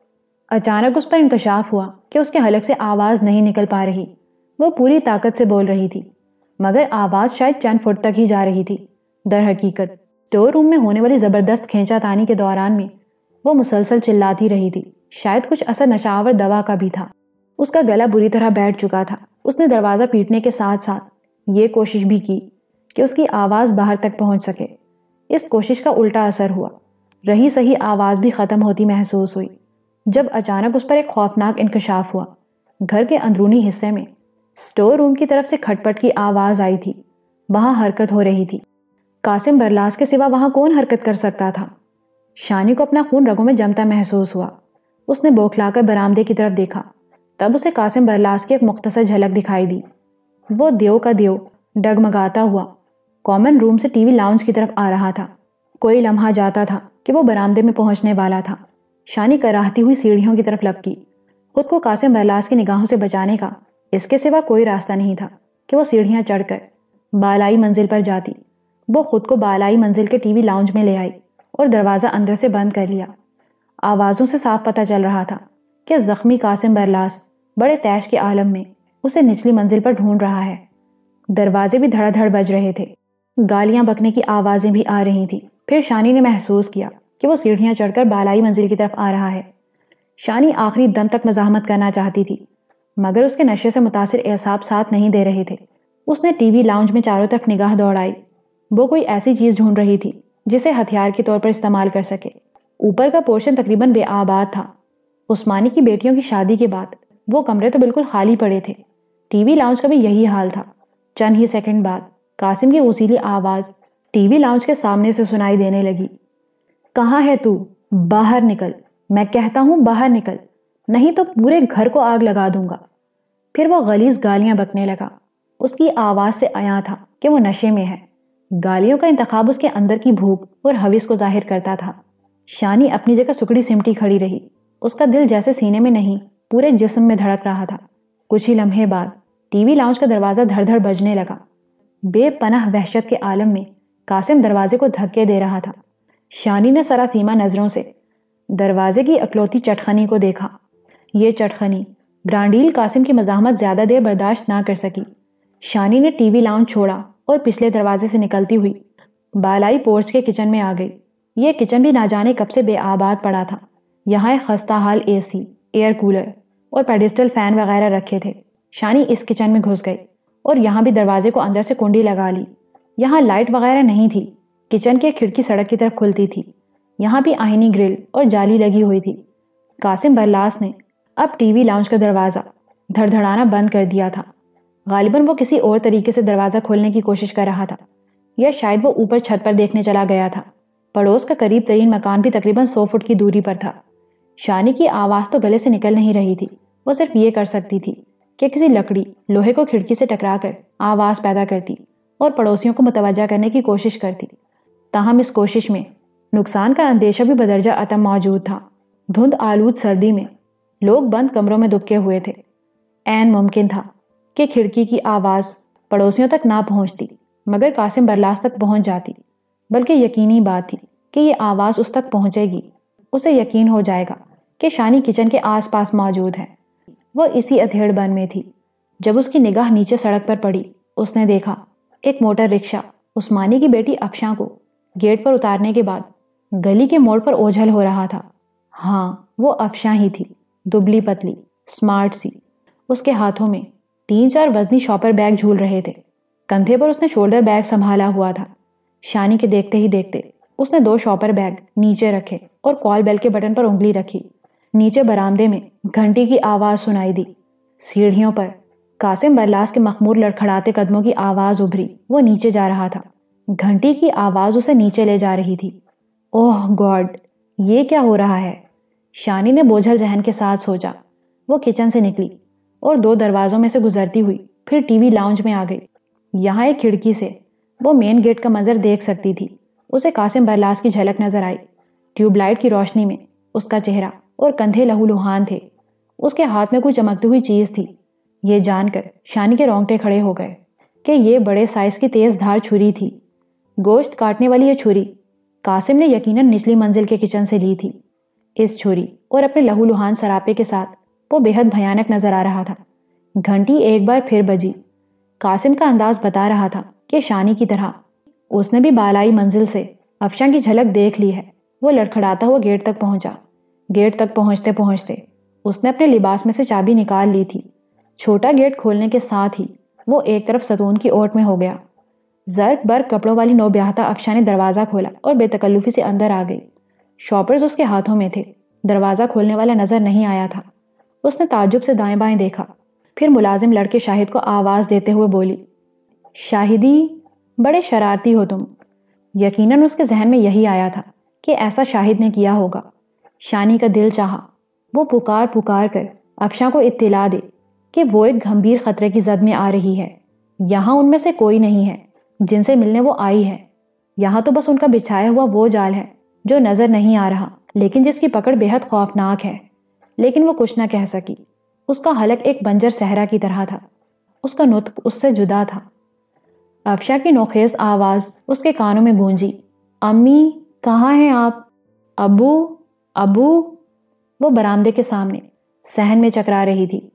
اچانک اس پر انکشاف ہوا کہ اس کے حلق سے آواز نہیں نکل پا رہی۔ وہ پوری طاقت سے بول رہی تھی مگر آواز شاید چند فٹ تک ہی جا رہی تھی۔ در حقیقت اسٹور روم میں ہونے والی زبردست کھینچا تانی کے دوران میں وہ مسلسل چلاتی رہی تھی۔ شاید کچھ اثر نشاور دوا کا بھی تھا۔ اس کا گلا بری طرح بیٹھ چکا تھا۔ اس نے دروازہ پیٹنے کے ساتھ ساتھ یہ کوشش بھی کی کہ اس کی آواز باہر تک پہنچ سکے۔ اس کوشش کا الٹا اثر ہوا۔ رہی صحیح آواز بھی ختم ہوتی محسوس ہوئی جب اچانک اس پر ایک خوفناک انکشاف ہوا۔ گھر کے اندرونی حصے میں اسٹور روم کی طرف سے کھٹ پٹ کی آواز آئی تھی۔ وہاں حرکت ہو رہی تھی۔ قاسم برلاس کے سوا وہاں کون حرکت کر سکتا تھا؟ شانی کو اپنا خون رگوں میں جمتا محسوس ہوا۔ اس نے بوکھلا کر برآمدے کی طرف دیکھا۔ تب اسے قاسم برلاس کی ایک مختصر جھلک دکھائی دی۔ وہ دیو کا دیو ڈگمگاتا ہوا کامن روم سے ٹی وی لاؤنج کی طرف آ رہا تھا۔ کوئی لمحہ جاتا تھا کہ وہ برآمدے میں پہنچنے والا تھا۔ شانی کراہتی ہوئی سیڑھیوں کی طرف لپکی۔ خود کو قاسم برلاس کی نگاہوں سے بچانے کا اس کے سوا کوئی راستہ نہیں تھا کہ وہ سیڑھیاں چڑھ کر بالائی منزل پر جاتی۔ وہ خود کو بالائی منزل کے ٹی وی لاؤنج میں لے آئی اور دروازہ اندر سے بند کر لیا۔ آوازوں سے صاف پتہ چل رہا تھا کہ زخمی قاسم برلاس بڑے تیش کے عالم میں اسے نچلی منزل پر ڈھونڈ رہا ہے۔ دروازے بھی دھڑا دھڑ بج رہے تھے، گالیاں بکنے کی آوازیں بھی آ رہی تھیں۔ پھر شانی نے محسوس کیا کہ وہ سیڑھیاں چڑھ کر بالائی منزل کی طرف آ رہا ہے۔ شانی آخری دم تک مزاحمت کرنا چاہتی تھی، مگر اس کے نشے سے متاثر اعصاب ساتھ نہیں دے رہے تھے۔ اس نے ٹی وی لاؤنج میں چاروں طرف نگاہ دوڑائی۔ وہ کوئی ایسی چیز ڈھونڈ رہی تھی جسے ہتھیار کے طور پر استعمال کر سکے۔ اوپر کا پورشن تقریباً بے آباد تھا۔ عثمانی کی بیٹیوں کی شادی کے بعد وہ کمرے تو بالکل خالی پڑے تھے۔ ٹی وی لاؤنج کا بھی یہی حال تھا۔ چند ہی سیکنڈ بعد قاسم کی غصیلی آواز ٹی وی لاؤنج کے سامنے سے سنائی دینے لگی۔ کہاں ہے تو؟ باہر نکل، میں کہتا ہوں باہر نکل، نہیں تو پورے گھر کو آگ لگا دوں گا۔ پھر وہ غلیظ گالیاں بکنے لگا۔ اس کی آواز سے عیاں تھا کہ وہ نشے میں ہے۔ گالیوں کا انتخاب اس کے اندر کی بھوک اور ہوس کو ظاہر کرتا تھا۔ شانی اپنی جگہ سکڑی سمٹی کھڑی رہی۔ اس کا دل جیسے سینے میں نہیں پورے جسم میں دھڑک رہا تھا۔ کچھ ہی لمحے بعد ٹی وی لاؤنج کا دروازہ دھڑ دھڑ بجنے لگا۔ بے پناہ وحشت کے عالم میں قاسم دروازے کو دھکے دے رہا تھا۔ شانی نے سراسیمہ نظروں سے دروازے کی اکلوتی چٹخنی کو دیکھا۔ یہ چٹخنی گرانڈیل قاسم کی مزاحمت زیادہ دیر برداشت نہ کر سکی۔ شانی نے ٹی وی لاؤنج چھوڑا اور پچھلے دروازے سے نکلتی ہوئی بالائی پورچ کے کچن میں آ گئی۔ یہ کچن بھی نہ جانے کب سے بے آباد پڑا تھا۔ یہاں ایک خستہ حال اے سی، ایئر کولر اور پیڈسٹل فین وغیرہ رکھے تھے۔ شانی اس کچن میں گھس گئی اور یہاں بھی دروازے کو اندر سے کنڈی لگا لی۔ یہاں لائٹ وغیرہ نہیں تھی۔ کچن کی کھڑکی سڑک کی طرف کھلتی تھی۔ یہاں بھی آئینی گرل اور جالی لگی ہوئی تھی۔ قاسم برلاس نے اب ٹی وی لاؤنج کا دروازہ دھڑ دھڑانا بند کر دیا تھا۔ غالباً وہ کسی اور طریقے سے دروازہ کھولنے کی کوشش کر رہا تھا، یا شاید وہ اوپر چھت پر دیکھنے چلا گیا تھا۔ پڑوس کا قریب ترین مکان بھی تقریباً 100 فٹ کی دوری پر تھا۔ شانی کی آواز تو گلے سے نکل نہیں رہی تھی۔ وہ صرف یہ کر سکتی تھی کہ کسی لکڑی لوہے کو کھڑکی سے ٹکرا کر آواز پیدا کرتی اور پڑوسیوں کو متوجہ کرنے کی کوشش کرتی۔ تاہم اس کوشش میں نقصان کا اندیشہ بھی بدرجہ عدم موجود تھا۔ دھند آلود سردی میں لوگ بند کمروں میں دبکے ہوئے تھے۔ عین ممکن تھا کہ کھڑکی کی آواز پڑوسیوں تک نہ پہنچتی، مگر قاسم برلاس تک پہنچ جاتی۔ بلکہ یقینی بات تھی کہ یہ آواز اس تک پہنچے گی۔ اسے یقین ہو جائے گا کہ شانی کچن کے آس پاس موجود ہے۔ وہ اسی ادھیڑ بن میں تھی جب اس کی نگاہ نیچے سڑک پر پڑی۔ اس نے دیکھا ایک موٹر رکشہ عثمانی کی بیٹی افشاں کو گیٹ پر اتارنے کے بعد گلی کے موڑ پر اوجھل ہو رہا تھا۔ ہاں، وہ افشاں ہی تھی، دبلی پتلی، سمارٹ سی۔ اس کے ہاتھوں میں 3-4 وزنی شاپر بیگ جھول رہے تھے۔ کندھے پر اس نے شولڈر بیگ سنبھالا ہوا تھا۔ شانی کے دیکھتے ہی دیکھتے اس نے 2 شاپر بیگ نیچے رکھے اور کال بیل کے بٹن پر انگلی رکھی۔ نیچے برآمدے میں گھنٹی کی آواز سنائی دی۔ سیڑھیوں پر قاسم برلاس کے مخمور لڑکھڑاتے قدموں کی آواز ابھری۔ وہ نیچے جا رہا تھا۔ گھنٹی کی آواز اسے نیچے لے جا رہی تھی۔ اوہ گاڈ، یہ کیا ہو رہا ہے؟ شانی نے بوجھل ذہن کے ساتھ سوچا۔ وہ کچن سے نکلی اور 2 دروازوں میں سے گزرتی ہوئی پھر ٹی وی لاؤنج میں آ گئی۔ یہاں ایک کھڑکی سے وہ مین گیٹ کا منظر دیکھ سکتی تھی۔ اسے قاسم برلاس کی جھلک نظر آئی۔ ٹیوب لائٹ کی روشنی میں اس کا چہرہ اور کندھے لہو لہان تھے۔ اس کے ہاتھ میں کوئی چمکتی ہوئی چیز تھی۔ یہ جان کر شانی کے رونگٹے کھڑے ہو گئے کہ یہ بڑے سائز کی تیز دھار چھری تھی۔ گوشت کاٹنے والی یہ چھری قاسم نے یقیناً نچلی منزل کے کچن سے لی تھی۔ اس چھری اور اپنے لہو لہان سراپے کے ساتھ وہ بے حد بھیانک نظر آ رہا تھا۔ گھنٹی ایک بار پھر بجی۔ قاسم کا انداز بتا رہا تھا کہ شانی کی طرح اس نے بھی بالائی منزل سے افشاں کی جھلک دیکھ لی ہے۔ وہ لڑکھڑاتا ہوا گیٹ تک پہنچا۔ گیٹ تک پہنچتے پہنچتے اس نے اپنے لباس میں سے چابی نکال لی تھی۔ چھوٹا گیٹ کھولنے کے ساتھ ہی وہ ایک طرف ستون کی اوٹ میں ہو گیا۔ زرق برق کپڑوں والی نوبیاہتا افشاں نے دروازہ کھولا اور بے تکلفی سے اندر آ گئی۔ شاپرز اس کے ہاتھوں میں تھے۔ دروازہ کھولنے والا نظر نہیں آیا تھا۔ اس نے تعجب سے دائیں بائیں دیکھا، پھر ملازم لڑکے شاہد کو آواز دیتے ہوئے بولی، شاہدی، بڑے شرارتی ہو تم۔ یقیناً اس کے ذہن میں یہی آیا تھا کہ ایسا شاہد نے کیا ہوگا۔ شانی کا دل چاہا وہ پکار پکار کر افشاں کو اطلاع دے کہ وہ ایک گھمبیر خطرے کی زد میں آ رہی ہے۔ یہاں ان میں سے کوئی نہیں ہے جن سے ملنے وہ آئی ہے۔ یہاں تو بس ان کا بچھایا ہوا وہ جال ہے جو نظر نہیں آ رہا، لیکن جس کی پکڑ بے حد خوفناک ہے۔ لیکن وہ کچھ نہ کہہ سکی۔ اس کا حلق ایک بنجر صحرا کی طرح تھا۔ اس کا نطق اس سے جدا تھا۔ افشاں کی نوخیز آواز اس کے کانوں میں گونجی، امی کہاں ہیں آپ؟ ابو، ابو۔ وہ برآمدے کے سامنے صحن میں چکرا رہی تھی۔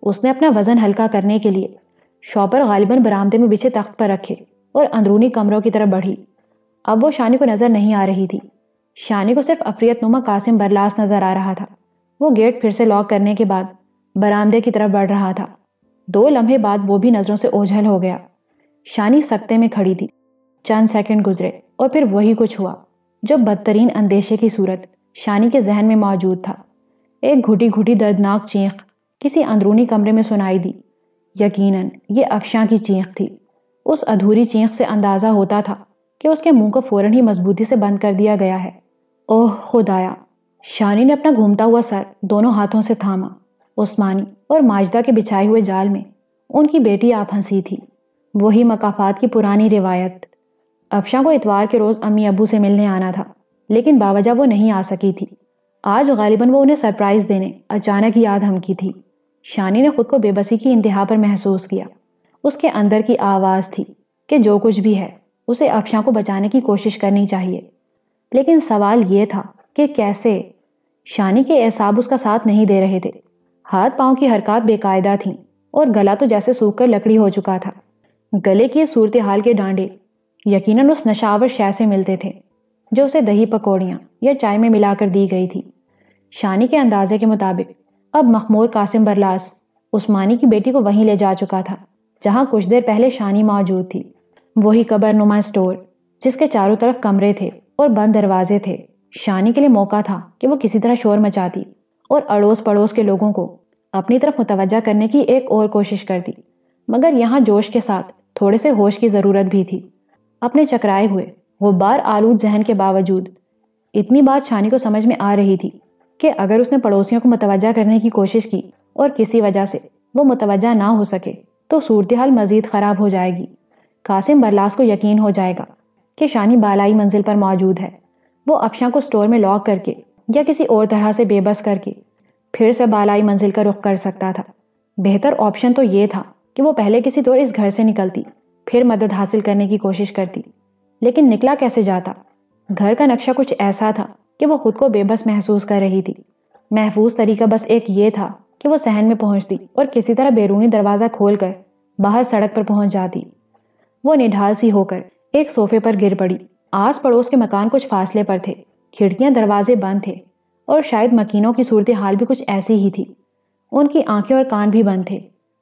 اس نے اپنا وزن ہلکا کرنے کے لیے شاپر غالباً برآمدے میں بچھے تخت پر رکھے اور اندرونی کمروں کی طرف بڑھی۔ اب وہ شانی کو نظر نہیں آ رہی تھی۔ شانی کو صرف عفریت نما قاسم برلاس نظر آ رہا تھا۔ وہ گیٹ پھر سے لاک کرنے کے بعد برآمدے کی طرف بڑھ رہا تھا۔ 2 لمحے بعد وہ بھی نظروں سے اوجھل ہو گیا۔ شانی سکتے میں کھڑی تھی۔ چند سیکنڈ گزرے اور پھر وہی کچھ ہوا جو بدترین اندیشے کی صورت شانی کے ذہن میں موجود تھا۔ ایک گھٹی گھٹی دردناک چیخ کسی اندرونی کمرے میں سنائی دی۔ یقیناً یہ افشاں کی چیخ تھی۔ اس ادھوری چیخ سے اندازہ ہوتا تھا کہ اس کے منہ کو فوراً ہی مضبوطی سے بند کر دیا گیا ہے۔ اوہ خدایا! شانی نے اپنا گھومتا ہوا سر دونوں ہاتھوں سے تھاما۔ عثمانی اور ماجدہ کے بچھائے ہوئے جال میں ان کی بیٹی آپ ہنسی تھی۔ وہی مکافات کی پرانی روایت۔ افشاں کو اتوار کے روز امی ابو سے ملنے آنا تھا، لیکن باوجہ وہ نہیں آ سکی تھی۔ آج غالباً وہ انہیں سرپرائز دینے اچانک یاد ہمکی تھی۔ شانی نے خود کو بے بسی کی انتہا پر محسوس کیا۔ اس کے اندر کی آواز تھی کہ جو کچھ بھی ہے اسے افشاں کو بچانے کی کوشش کرنی چاہیے، لیکن سوال یہ تھا کہ کیسے؟ شانی کے اعصاب اس کا ساتھ نہیں دے رہے تھے۔ ہاتھ پاؤں کی حرکات بے قاعدہ تھیں اور گلا تو جیسے سوکھ کر لکڑی ہو چکا تھا۔ گلے کی صورتحال کے ڈانڈے یقیناً اس نشاور شے سے ملتے تھے جو اسے دہی پکوڑیاں یا چائے میں ملا کر دی گئی تھی۔ شانی کے اندازے کے مطابق اب مخمور قاسم برلاس عثمانی کی بیٹی کو وہیں لے جا چکا تھا جہاں کچھ دیر پہلے شانی موجود تھی۔ وہی قبر نما اسٹور جس کے چاروں طرف کمرے تھے اور بند دروازے تھے۔ شانی کے لیے موقع تھا کہ وہ کسی طرح شور مچاتی اور اڑوس پڑوس کے لوگوں کو اپنی طرف متوجہ کرنے کی ایک اور کوشش کرتی، مگر یہاں جوش کے ساتھ تھوڑے سے ہوش کی ضرورت بھی تھی۔ اپنے چکرائے ہوئے غبار آلود ذہن کے باوجود اتنی بات شانی کو سمجھ میں آ رہی تھی کہ اگر اس نے پڑوسیوں کو متوجہ کرنے کی کوشش کی اور کسی وجہ سے وہ متوجہ نہ ہو سکے تو صورتحال مزید خراب ہو جائے گی۔ قاسم برلاس کو یقین ہو جائے گا کہ شانی بالائی منزل پر موجود ہے۔ وہ افشاں کو اسٹور میں لاک کر کے یا کسی اور طرح سے بے بس کر کے پھر سے بالائی منزل کا رخ کر سکتا تھا۔ بہتر آپشن تو یہ تھا کہ وہ پہلے کسی طور اس گھر سے نکلتی، پھر مدد حاصل کرنے کی کوشش کرتی، لیکن نکلا کیسے جاتا؟ گھر کا نقشہ کچھ ایسا تھا کہ وہ خود کو بے بس محسوس کر رہی تھی۔ محفوظ طریقہ بس ایک یہ تھا کہ وہ صحن میں پہنچتی اور کسی طرح بیرونی دروازہ کھول کر باہر سڑک پر پہنچ جاتی۔ وہ نڈھال سی ہو کر ایک صوفے پر گر پڑی۔ آس پڑوس کے مکان کچھ فاصلے پر تھے، کھڑکیاں دروازے بند تھے اور شاید مکینوں کی صورتحال بھی کچھ ایسی ہی تھی۔ ان کی آنکھیں اور کان بھی بند تھے۔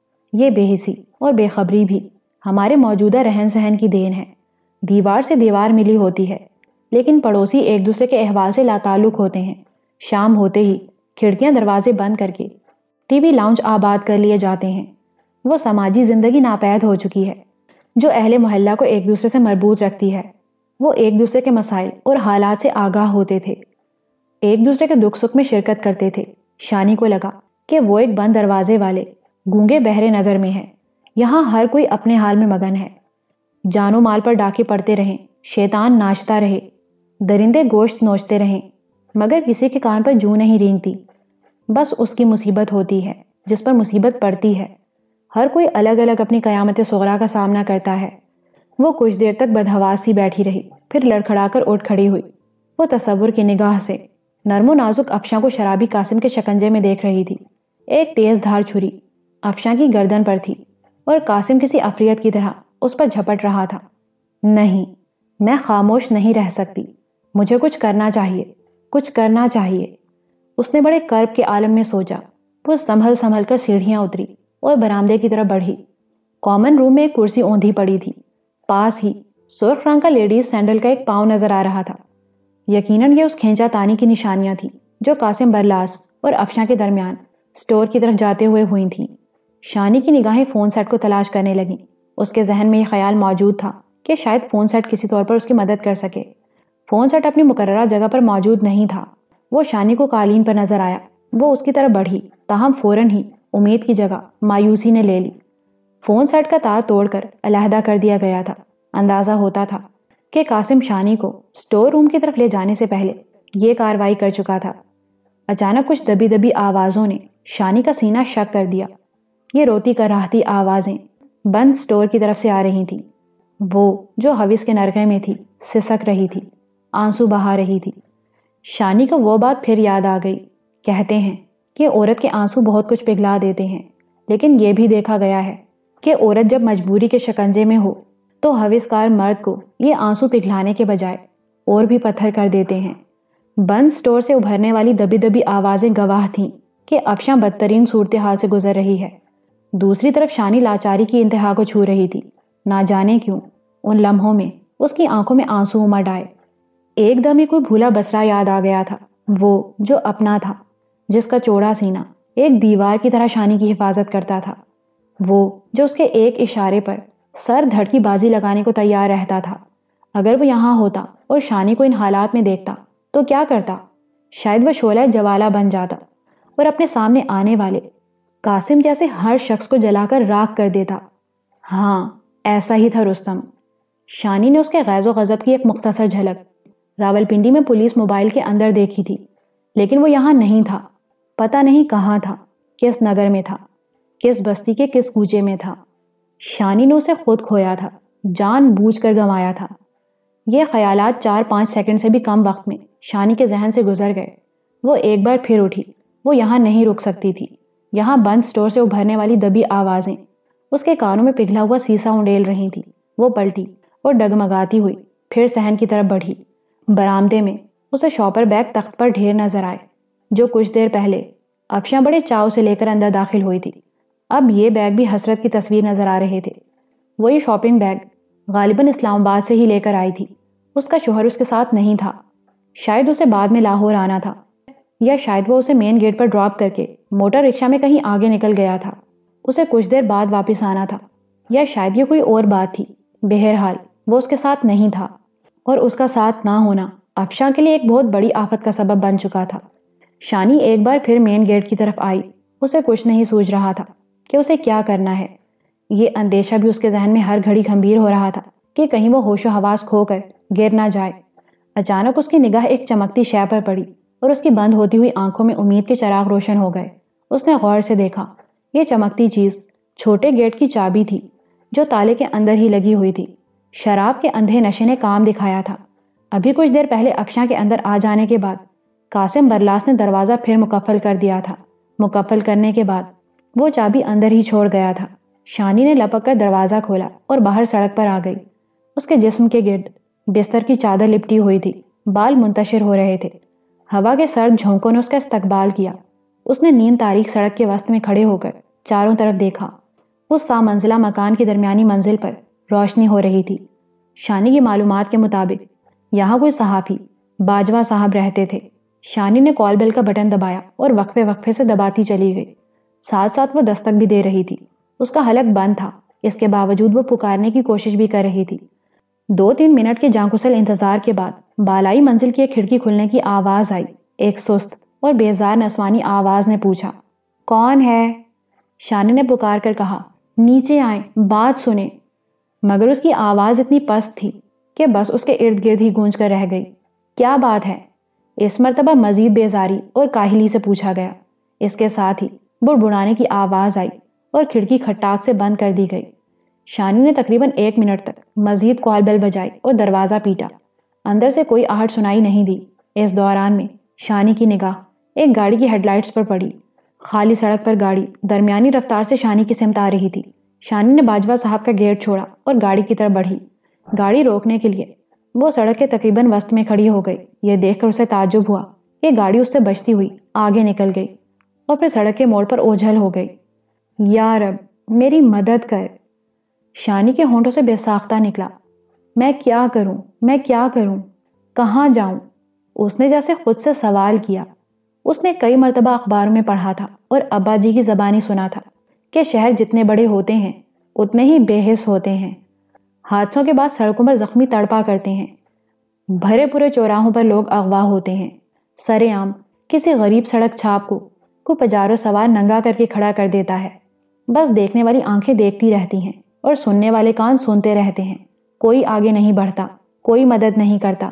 یہ بے حسی اور بے خبری بھی ہمارے موجودہ رہن سہن کی دین ہے۔ دیوار سے دیوار ملی ہوتی ہے، لیکن پڑوسی ایک دوسرے کے احوال سے لاتعلق ہوتے ہیں۔ شام ہوتے ہی کھڑکیاں دروازے بند کر کے ٹی وی لاؤنج آباد کر لیے جاتے ہیں۔ وہ سماجی زندگی ناپید ہو چکی ہے جو اہل محلہ کو ایک دوسرے سے مربوط رکھتی ہے۔ وہ ایک دوسرے کے مسائل اور حالات سے آگاہ ہوتے تھے، ایک دوسرے کے دکھ سکھ میں شرکت کرتے تھے۔ شانی کو لگا کہ وہ ایک بند دروازے والے گونگے بہرے نگر میں ہے۔ یہاں ہر کوئی اپنے حال میں مگن ہے۔ جان و مال پر ڈاکے پڑتے رہیں، شیطان ناچتا رہے، درندے گوشت نوچتے رہیں، مگر کسی کے کان پر جوں نہیں رینگتی۔ بس اس کی مصیبت ہوتی ہے جس پر مصیبت پڑتی ہے۔ ہر کوئی الگ الگ اپنی قیامت صغریٰ کا سامنا کرتا ہے۔ وہ کچھ دیر تک بدحواس سی بیٹھی رہی، پھر لڑکھڑا کر اٹھ کھڑی ہوئی۔ وہ تصور کی نگاہ سے نرم و نازک افشاں کو شرابی قاسم کے شکنجے میں دیکھ رہی تھی۔ ایک تیز دھار چھری افشاں کی گردن پر تھی اور قاسم کسی عفریت کی طرح اس پر جھپٹ رہا تھا۔ نہیں، میں خاموش نہیں رہ سکتی، مجھے کچھ کرنا چاہیے، کچھ کرنا چاہیے۔ اس نے بڑے کرب کے عالم میں سوچا۔ وہ سنبھل سنبھل کر سیڑھیاں اتری اور برآمدے کی طرف بڑھی۔ کامن روم میں ایک کرسی اوندھی پڑی تھی۔ پاس ہی سرخ رنگ کا لیڈیز سینڈل کا ایک پاؤں نظر آ رہا تھا۔ یقیناً یہ اس کھینچا تانی کی نشانیاں تھیں جو قاسم برلاس اور افشاں کے درمیان اسٹور کی طرف جاتے ہوئے ہوئی تھیں۔ شانی کی نگاہیں فون سیٹ کو تلاش کرنے لگیں۔ اس کے ذہن میں یہ خیال موجود تھا کہ شاید فون سیٹ کسی طور پر اس کی مدد کر سکے۔ فون سیٹ اپنی مقررہ جگہ پر موجود نہیں تھا۔ وہ شانی کو قالین پر نظر آیا۔ وہ اس کی طرف بڑھی، تاہم فوراً ہی امید کی جگہ مایوسی نے لے لی۔ فون سیٹ کا تار توڑ کر علیحدہ کر دیا گیا تھا۔ اندازہ ہوتا تھا کہ قاسم شانی کو اسٹور روم کی طرف لے جانے سے پہلے یہ کارروائی کر چکا تھا۔ اچانک کچھ دبی دبی آوازوں نے شانی کا سینہ شک کر دیا۔ یہ روتی کراہتی آوازیں بند اسٹور کی طرف سے آ رہی تھیں۔ وہ جو حوث کے نرگے میں تھی سسک رہی تھی، آنسو بہا رہی تھی۔ شانی کو وہ بات پھر یاد آ گئی۔ کہتے ہیں کہ عورت کے آنسو بہت کچھ پگھلا دیتے ہیں، لیکن یہ بھی دیکھا گیا ہے کہ عورت جب مجبوری کے شکنجے میں ہو تو ہوسکار مرد کو یہ آنسو پگھلانے کے بجائے اور بھی پتھر کر دیتے ہیں۔ بند سٹور سے ابھرنے والی دبی دبی آوازیں گواہ تھیں کہ افشاں بدترین صورتحال سے گزر رہی ہے۔ دوسری طرف شانی لاچاری کی انتہا کو چھو رہی تھی۔ نہ جانے کیوں ان لمحوں میں اس کی آنکھوں میں آنسو امڈ آئے۔ ایک دم ہی کوئی بھولا بسرا یاد آ گیا تھا، وہ جو اپنا تھا، جس کا چوڑا سینہ ایک دیوار کی طرح شانی کی حفاظت کرتا تھا، وہ جو اس کے ایک اشارے پر سر دھڑ کی بازی لگانے کو تیار رہتا تھا۔ اگر وہ یہاں ہوتا اور شانی کو ان حالات میں دیکھتا تو کیا کرتا؟ شاید وہ شعلہ جوالہ بن جاتا اور اپنے سامنے آنے والے قاسم جیسے ہر شخص کو جلا کر راکھ کر دیتا۔ ہاں، ایسا ہی تھا رستم۔ شانی نے اس کے غیظ و غضب کی ایک مختصر جھلک راولپنڈی میں پولیس موبائل کے اندر دیکھی تھی، لیکن وہ یہاں نہیں تھا۔ پتہ نہیں کہاں تھا، کس نگر میں تھا، کس بستی کے کس کوچے میں تھا۔ شانی نے اسے خود کھویا تھا، جان بوجھ کر گنوایا تھا۔ یہ خیالات 4-5 سیکنڈ سے بھی کم وقت میں شانی کے ذہن سے گزر گئے۔ وہ ایک بار پھر اٹھی۔ وہ یہاں نہیں رک سکتی تھی۔ یہاں بند سٹور سے ابھرنے والی دبی آوازیں اس کے کانوں میں پگھلا ہوا سیسا انڈیل رہی تھی۔ وہ پلٹی اور ڈگمگاتی ہوئی پھر صحن کی طرف بڑھی۔ برآمدے میں اسے شاپر بیگ تخت پر ڈھیر نظر آئے، جو کچھ دیر پہلے افشاں بڑے چاؤ سے لے کر اندر داخل ہوئی تھی۔ اب یہ بیگ بھی حسرت کی تصویر نظر آ رہے تھے۔ وہی شاپنگ بیگ غالباً اسلام آباد سے ہی لے کر آئی تھی۔ اس کا شوہر اس کے ساتھ نہیں تھا۔ شاید اسے بعد میں لاہور آنا تھا، یا شاید وہ اسے مین گیٹ پر ڈراپ کر کے موٹر رکشہ میں کہیں آگے نکل گیا تھا۔ اسے کچھ دیر بعد واپس آنا تھا، یا شاید یہ کوئی اور بات تھی۔ بہرحال وہ اس کے ساتھ نہیں تھا، اور اس کا ساتھ نہ ہونا افشاں کے لیے ایک بہت بڑی آفت کا سبب بن چکا تھا۔ شانی ایک بار پھر مین گیٹ کی طرف آئی۔ اسے کچھ نہیں سوچ رہا تھا کہ اسے کیا کرنا ہے۔ یہ اندیشہ بھی اس کے ذہن میں ہر گھڑی گھمبیر ہو رہا تھا کہ کہیں وہ ہوش و حواس کھو کر گر نہ جائے۔ اچانک اس کی نگاہ ایک چمکتی شے پر پڑی اور اس کی بند ہوتی ہوئی آنکھوں میں امید کے چراغ روشن ہو گئے۔ اس نے غور سے دیکھا۔ یہ چمکتی چیز چھوٹے گیٹ کی چابی تھی، جو تالے کے اندر ہی لگی ہوئی تھی۔ شراب کے اندھے نشے نے کام دکھایا تھا۔ ابھی کچھ دیر پہلے افشاں کے اندر آ جانے کے بعد قاسم برلاس نے دروازہ پھر مقفل کر دیا تھا۔ مقفل کرنے کے بعد وہ چابی اندر ہی چھوڑ گیا تھا۔ شانی نے لپک کر دروازہ کھولا اور باہر سڑک پر آ گئی۔ اس کے جسم کے گرد بستر کی چادر لپٹی ہوئی تھی، بال منتشر ہو رہے تھے۔ ہوا کے سرد جھونکوں نے اس کا استقبال کیا۔ اس نے نیند تاریک سڑک کے وسط میں کھڑے ہو کر چاروں طرف دیکھا۔ اس سامنزلہ مکان کی درمیانی منزل پر روشنی ہو رہی تھی۔ شانی کی معلومات کے مطابق یہاں کوئی صحافی باجوہ صاحب رہتے تھے۔ شانی نے کال بیل کا بٹن دبایا اور وقفے وقفے سے دباتی چلی گئی۔ ساتھ ساتھ وہ دستک بھی دے رہی تھی۔ اس کا حلق بند تھا، اس کے باوجود وہ پکارنے کی کوشش بھی کر رہی تھی۔ 2-3 منٹ کے جانکسل انتظار کے بعد بالائی منزل کی ایک کھڑکی کھلنے کی آواز آئی۔ ایک سست اور بیزار نسوانی آواز نے پوچھا، کون ہے؟ شانی نے پکار کر کہا، نیچے آئیں، بات سنیں۔ مگر اس کی آواز اتنی پست تھی کہ بس اس کے ارد گرد ہی گونج کر رہ گئی۔ کیا بات ہے؟ اس مرتبہ مزید بیزاری اور کاہلی سے پوچھا گیا۔ اس کے ساتھ ہی بڑبڑانے کی آواز آئی اور کھڑکی کھٹاک سے بند کر دی گئی۔ شانی نے تقریباً 1 منٹ تک مزید کال بیل بجائی اور دروازہ پیٹا۔ اندر سے کوئی آہٹ سنائی نہیں دی۔ اس دوران میں شانی کی نگاہ ایک گاڑی کی ہیڈ لائٹس پر پڑی۔ خالی سڑک پر گاڑی درمیانی رفتار سے شانی کی سمت آ رہی تھی۔ شانی نے باجوہ صاحب کا گیٹ چھوڑا اور گاڑی کی طرف بڑھی۔ گاڑی روکنے کے لیے وہ سڑک کے تقریباً وسط میں کھڑی ہو گئی۔ یہ دیکھ کر اسے تعجب ہوا کہ گاڑی اس سے بچتی ہوئی آگے نکل گئی اور پھر سڑک کے موڑ پر اوجھل ہو گئی۔ یا رب، میری مدد کر! شانی کے ہونٹوں سے بے ساختہ نکلا، میں کیا کروں؟ میں کیا کروں؟ کہاں جاؤں؟ اس نے جیسے خود سے سوال کیا۔ اس نے کئی مرتبہ اخباروں میں پڑھا تھا اور ابا جی کی زبانی سنا تھا کہ شہر جتنے بڑے ہوتے ہیں اتنے ہی بے حس ہوتے ہیں۔ حادثوں کے بعد سڑکوں پر زخمی تڑپا کرتے ہیں، بھرے پورے چوراہوں پر لوگ اغوا ہوتے ہیں، سر عام کسی غریب سڑک چھاپ کو پجارو سوار ننگا کر کے کھڑا کر دیتا ہے۔ بس دیکھنے والی آنکھیں دیکھتی رہتی ہیں اور سننے والے کان سنتے رہتے ہیں۔ کوئی آگے نہیں بڑھتا، کوئی مدد نہیں کرتا۔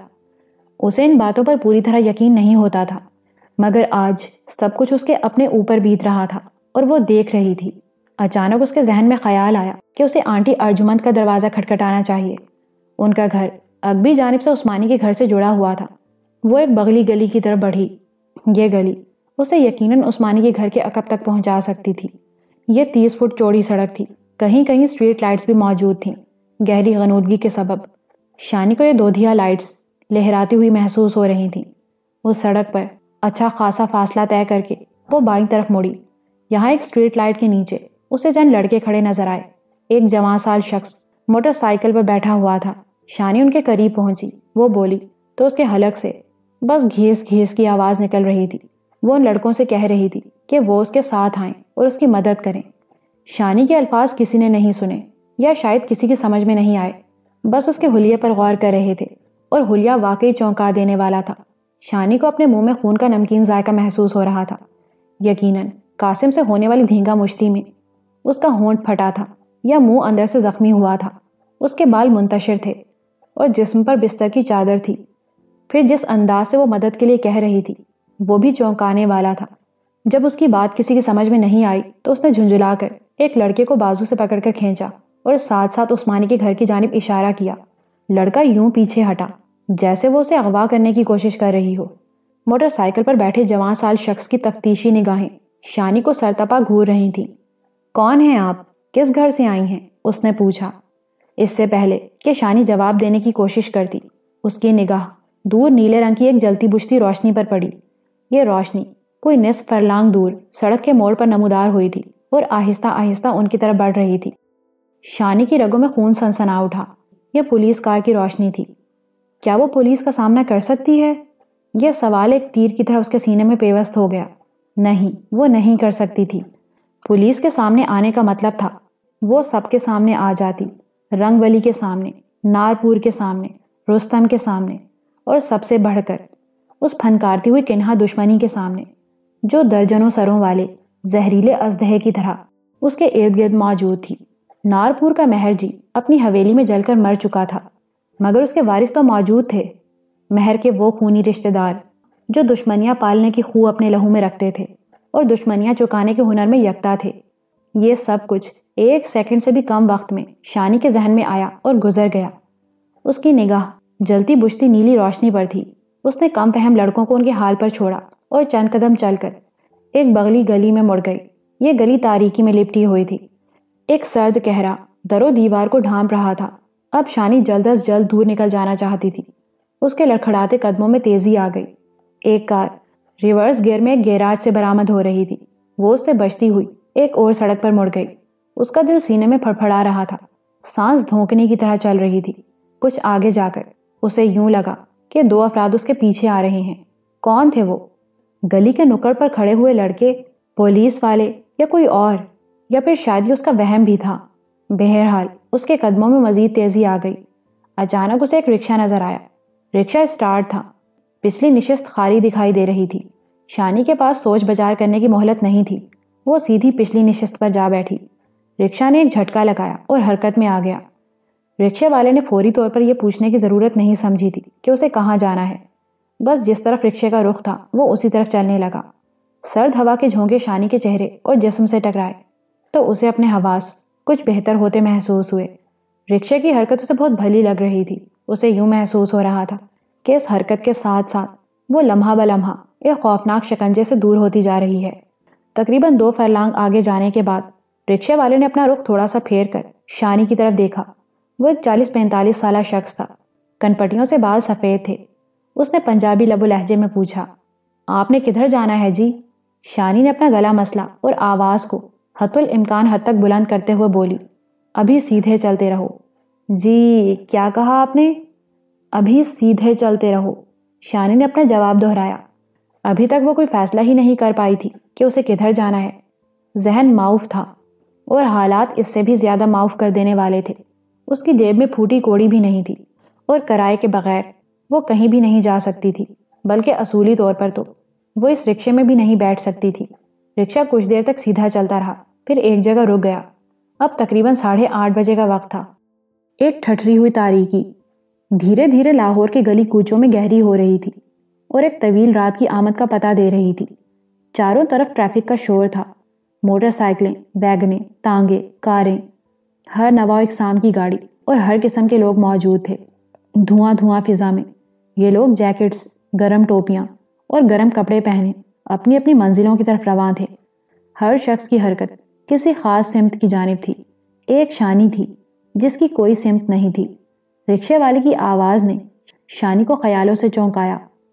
اسے ان باتوں پر پوری طرح یقین نہیں ہوتا تھا، مگر آج سب کچھ اس کے اپنے اوپر بیت رہا تھا اور وہ دیکھ رہی تھی۔ اچانک اس کے ذہن میں خیال آیا کہ اسے آنٹی ارجمند کا دروازہ کھٹکھٹانا چاہیے۔ ان کا گھر اغبی جانب سے عثمانی کے گھر سے جڑا ہوا تھا۔ وہ ایک بغلی گلی کی طرف بڑھی۔ یہ گلی اسے یقیناً عثمانی کے گھر کے عقب تک پہنچا سکتی تھی، یہ 30 فٹ چوڑی سڑک تھی، کہیں کہیں اسٹریٹ لائٹس بھی موجود تھیں۔ گہری غنودگی کے سبب شانی کو یہ دودھیا لائٹس لہراتی ہوئی محسوس ہو رہی تھیں۔ اس سڑک پر اچھا خاصا فاصلہ طے کر کے وہ بائیں طرف مڑی۔ یہاں ایک اسٹریٹ لائٹ کے نیچے اسے چند لڑکے کھڑے نظر آئے۔ ایک جوان سال شخص موٹر سائیکل پر بیٹھا ہوا تھا۔ شانی ان کے قریب پہنچی۔ وہ بولی تو اس کے حلق سے بس گھیس گھیس کی آواز نکل رہی تھی۔ وہ ان لڑکوں سے کہہ رہی تھی کہ وہ اس کے ساتھ آئیں اور اس کی مدد کریں۔ شانی کے الفاظ کسی نے نہیں سنے، یا شاید کسی کی سمجھ میں نہیں آئے، بس اس کے حلیے پر غور کر رہے تھے، اور حلیہ واقعی چونکا دینے والا تھا۔ شانی کو اپنے منہ میں خون کا نمکین ذائقہ محسوس ہو رہا تھا۔ یقیناً قاسم سے ہونے والی دھینگا مشتی میں اس کا ہونٹ پھٹا تھا یا منہ اندر سے زخمی ہوا تھا۔ اس کے بال منتشر تھے اور جسم پر بستر کی چادر تھی۔ پھر جس انداز سے وہ مدد کے لیے کہہ رہی تھی وہ بھی چونکانے والا تھا۔ جب اس کی بات کسی کی سمجھ میں نہیں آئی تو اس نے جھنجھلا کر ایک لڑکے کو بازو سے پکڑ کر کھینچا اور ساتھ ساتھ عثمانی کے گھر کی جانب اشارہ کیا۔ لڑکا یوں پیچھے ہٹا جیسے وہ اسے اغوا کرنے کی کوشش کر رہی ہو۔ موٹر سائیکل پر بیٹھے جوان سال شخص کی تفتیشی نگاہیں شانی کو سرتپا گھور رہی تھیں۔ کون ہیں آپ؟ کس گھر سے آئی ہیں؟ اس نے پوچھا۔ اس سے پہلے کہ شانی جواب دینے کی کوشش کرتی، اس کی نگاہ دور نیلے رنگ کی ایک جلتی بجھتی روشنی پر پڑی۔ یہ روشنی کوئی نصف فرلانگ دور سڑک کے موڑ پر نمودار ہوئی تھی اور آہستہ آہستہ ان کی طرف بڑھ رہی تھی۔ شانی کی رگوں میں خون سنسنا اٹھا۔ یہ پولیس کار کی روشنی تھی۔ کیا وہ پولیس کا سامنا کر سکتی ہے؟ یہ سوال ایک تیر کی طرح اس کے سینے میں پیوست ہو گیا۔ نہیں، وہ نہیں کر سکتی تھی۔ پولیس کے سامنے آنے کا مطلب تھا وہ سب کے سامنے آ جاتی، رنگ ولی کے سامنے، نارپور کے سامنے، رستم کے سامنے، اور سب سے بڑھ کر اس پھنکارتی ہوئی کنہا دشمنی کے سامنے جو درجنوں سروں والے زہریلے اژدہے کی طرح اس کے ارد گرد موجود تھی۔ نارپور کا مہر جی اپنی حویلی میں جل کر مر چکا تھا، مگر اس کے وارث تو موجود تھے، مہر کے وہ خونی رشتہ دار جو دشمنیاں پالنے کی خو اپنے لہو میں رکھتے تھے اور دشمنیاں چکانے کے ہنر میں یکتا تھے۔ یہ سب کچھ ایک سیکنڈ سے بھی کم وقت میں شانی کے ذہن میں آیا اور گزر گیا۔ اس کی نگاہ جلتی بجھتی نیلی روشنی پر تھی۔ اس نے کم فہم لڑکوں کو ان کے حال پر چھوڑا اور چند قدم چل کر ایک بغلی گلی میں مڑ گئی۔ یہ گلی تاریکی میں لپٹی ہوئی تھی۔ ایک سرد کہرا در و دیوار کو ڈھانپ رہا تھا۔ اب شانی جلد از جلد دور نکل جانا چاہتی تھی۔ اس کے لڑکھڑاتے قدموں میں تیزی آ گئی۔ ایک کار ریورس گیئر میں ایک گیراج سے برآمد ہو رہی تھی۔ وہ اس سے بچتی ہوئی ایک اور سڑک پر مڑ گئی۔ اس کا دل سینے میں پھڑپھڑا رہا تھا، سانس دھونکنے کی طرح چل رہی تھی۔ کچھ آگے جا کر اسے یوں لگا کہ 2 افراد اس کے پیچھے آ رہے ہیں۔ کون تھے وہ؟ گلی کے نکڑ پر کھڑے ہوئے لڑکے، پولیس والے، یا کوئی اور؟ یا پھر شاید یہ اس کا وہم بھی تھا؟ بہرحال اس کے قدموں میں مزید تیزی آ گئی۔ اچانک اسے ایک رکشہ نظر آیا۔ رکشہ اسٹارٹ تھا۔ پچھلی نشست خالی دکھائی دے رہی تھی۔ شانی کے پاس سوچ بچار کرنے کی مہلت نہیں تھی۔ وہ سیدھی پچھلی نشست پر جا بیٹھی۔ رکشہ نے ایک جھٹکا لگایا اور حرکت میں آ گیا۔ رکشے والے نے فوری طور پر یہ پوچھنے کی ضرورت نہیں سمجھی تھی کہ اسے کہاں جانا ہے۔ بس جس طرف رکشے کا رخ تھا وہ اسی طرف چلنے لگا۔ سرد ہوا کے جھونکے شانی کے چہرے اور جسم سے ٹکرائے تو اسے اپنے حواس کچھ بہتر ہوتے محسوس ہوئے۔ رکشے کی حرکت اسے بہت بھلی لگ رہی تھی۔ اسے یوں محسوس ہو رہا تھا کہ اس حرکت کے ساتھ ساتھ وہ لمحہ بلمحہ ایک خوفناک شکنجے سے دور ہوتی جا رہی ہے۔ تقریباً 2 فرلانگ آگے جانے کے بعد رکشے والے نے اپنا رخ تھوڑا سا پھیر کر شانی کی طرف دیکھا۔ وہ ایک 40-45 سالہ شخص تھا۔ کنپٹیوں سے بال سفید تھے۔ اس نے پنجابی لب و لہجے میں پوچھا، آپ نے کدھر جانا ہے جی؟ شانی نے اپنا گلا مسلا اور آواز کو حتی الامکان حد تک بلند کرتے ہوئے بولی، ابھی سیدھے چلتے رہو۔ جی کیا کہا آپ نے؟ ابھی سیدھے چلتے رہو۔ شانی نے اپنا جواب دہرایا۔ ابھی تک وہ کوئی فیصلہ ہی نہیں کر پائی تھی کہ اسے کدھر جانا ہے۔ ذہن معاف تھا اور حالات اس سے بھی زیادہ معاف کر دینے والے تھے۔ اس کی جیب میں پھوٹی کوڑی بھی نہیں تھی اور کرائے کے بغیر وہ کہیں بھی نہیں جا سکتی تھی، بلکہ اصولی طور پر تو وہ اس رکشے میں بھی نہیں بیٹھ سکتی تھی۔ رکشہ کچھ دیر تک سیدھا چلتا رہا، پھر ایک جگہ رک گیا۔ اب تقریباً 8:30 بجے کا وقت تھا۔ ایک ٹھٹری ہوئی تاریکی دھیرے دھیرے لاہور کی گلی کوچوں میں گہری ہو رہی تھی اور ایک طویل رات کی آمد کا پتہ دے رہی تھی۔ چاروں طرف ٹریفک کا شور تھا۔ موٹر سائیکلیں، ویگنیں، تانگے، کاریں، ہر نوع اقسام کی گاڑی اور ہر قسم کے لوگ موجود تھے۔ دھواں دھواں فضا میں یہ لوگ جیکٹس، گرم ٹوپیاں اور گرم کپڑے پہنے اپنی اپنی منزلوں کی طرف رواں تھے۔ ہر شخص کی حرکت کسی خاص سمت کی جانب تھی۔ ایک شانی تھی جس کی کوئی سمت نہیں تھی۔ رکشے والے کی آواز نے شانی کو خیالوں سے چونکایا۔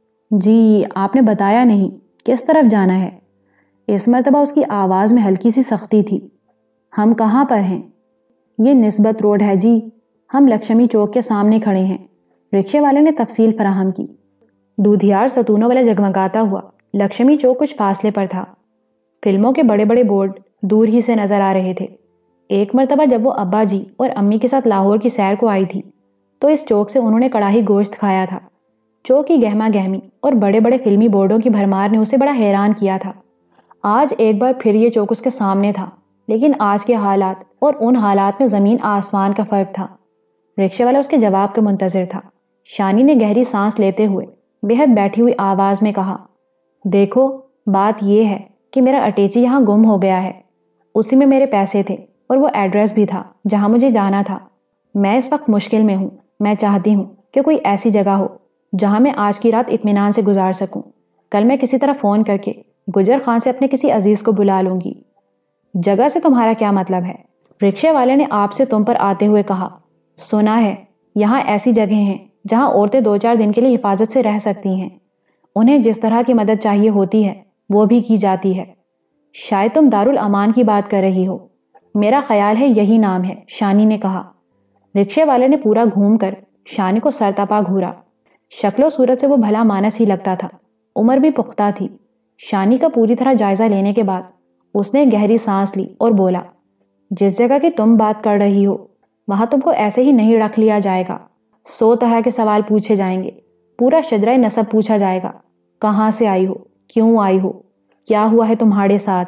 جی آپ نے بتایا نہیں، کس طرف جانا ہے؟ اس مرتبہ اس کی آواز میں ہلکی سی سختی تھی۔ ہم کہاں پر ہیں؟ یہ نسبت روڈ ہے جی، ہم لکشمی چوک کے سامنے کھڑے ہیں، رکشے والے نے تفصیل فراہم کی۔ دودھیار ستونوں والا جگمگاتا ہوا لکشمی چوک کچھ فاصلے پر تھا۔ فلموں کے بڑے بڑے بورڈ دور ہی سے نظر آ رہے تھے۔ ایک مرتبہ جب وہ ابا جی اور امی کے ساتھ لاہور کی سیر کو آئی تھی تو اس چوک سے انہوں نے کڑاہی گوشت کھایا تھا۔ چوک کی گہما گہمی اور بڑے بڑے فلمی بورڈوں کی بھرمار نے اسے بڑا حیران کیا تھا۔ آج ایک بار پھر یہ چوک اس کے سامنے تھا، لیکن آج کے حالات اور ان حالات میں زمین آسمان کا فرق تھا۔ رکشے والا اس کے جواب کا منتظر تھا۔ شانی نے گہری سانس لیتے ہوئے بے حد بیٹھی ہوئی آواز میں کہا، دیکھو بات یہ ہے کہ میرا اٹیچی یہاں گم ہو گیا ہے۔ اسی میں میرے پیسے تھے اور وہ ایڈریس بھی تھا جہاں مجھے جانا تھا۔ میں اس وقت مشکل میں ہوں۔ میں چاہتی ہوں کہ کوئی ایسی جگہ ہو جہاں میں آج کی رات اطمینان سے گزار سکوں۔ کل میں کسی طرح فون کر کے گجر خان سے اپنے کسی عزیز کو بلا لوں گی۔ جگہ سے تمہارا کیا مطلب ہے؟ رکشے والے نے آپ سے تم پر آتے ہوئے کہا، سنا ہے یہاں ایسی جگہیں ہیں جہاں عورتیں 2-4 دن کے لیے حفاظت سے رہ سکتی ہیں۔ انہیں جس طرح کی مدد چاہیے ہوتی ہے وہ بھی کی جاتی ہے۔ شاید تم دارالامان کی بات کر رہی ہو۔ میرا خیال ہے یہی نام ہے، شانی نے کہا۔ رکشے والے نے پورا گھوم کر شانی کو سر تپا گھورا۔ شکل و صورت سے وہ بھلا مانس ہی لگتا تھا، عمر بھی پختہ تھی۔ شانی کا پوری طرح جائزہ لینے کے بعد اس نے گہری سانس لی اور بولا، جس جگہ کی تم بات کر رہی ہو وہاں تم کو ایسے ہی نہیں رکھ لیا جائے گا۔ 100 طرح کے سوال پوچھے جائیں گے، پورا شجرہ نسب پوچھا جائے گا۔ کہاں سے آئی ہو؟ کیوں آئی ہو؟ کیا ہوا ہے تمہارے ساتھ؟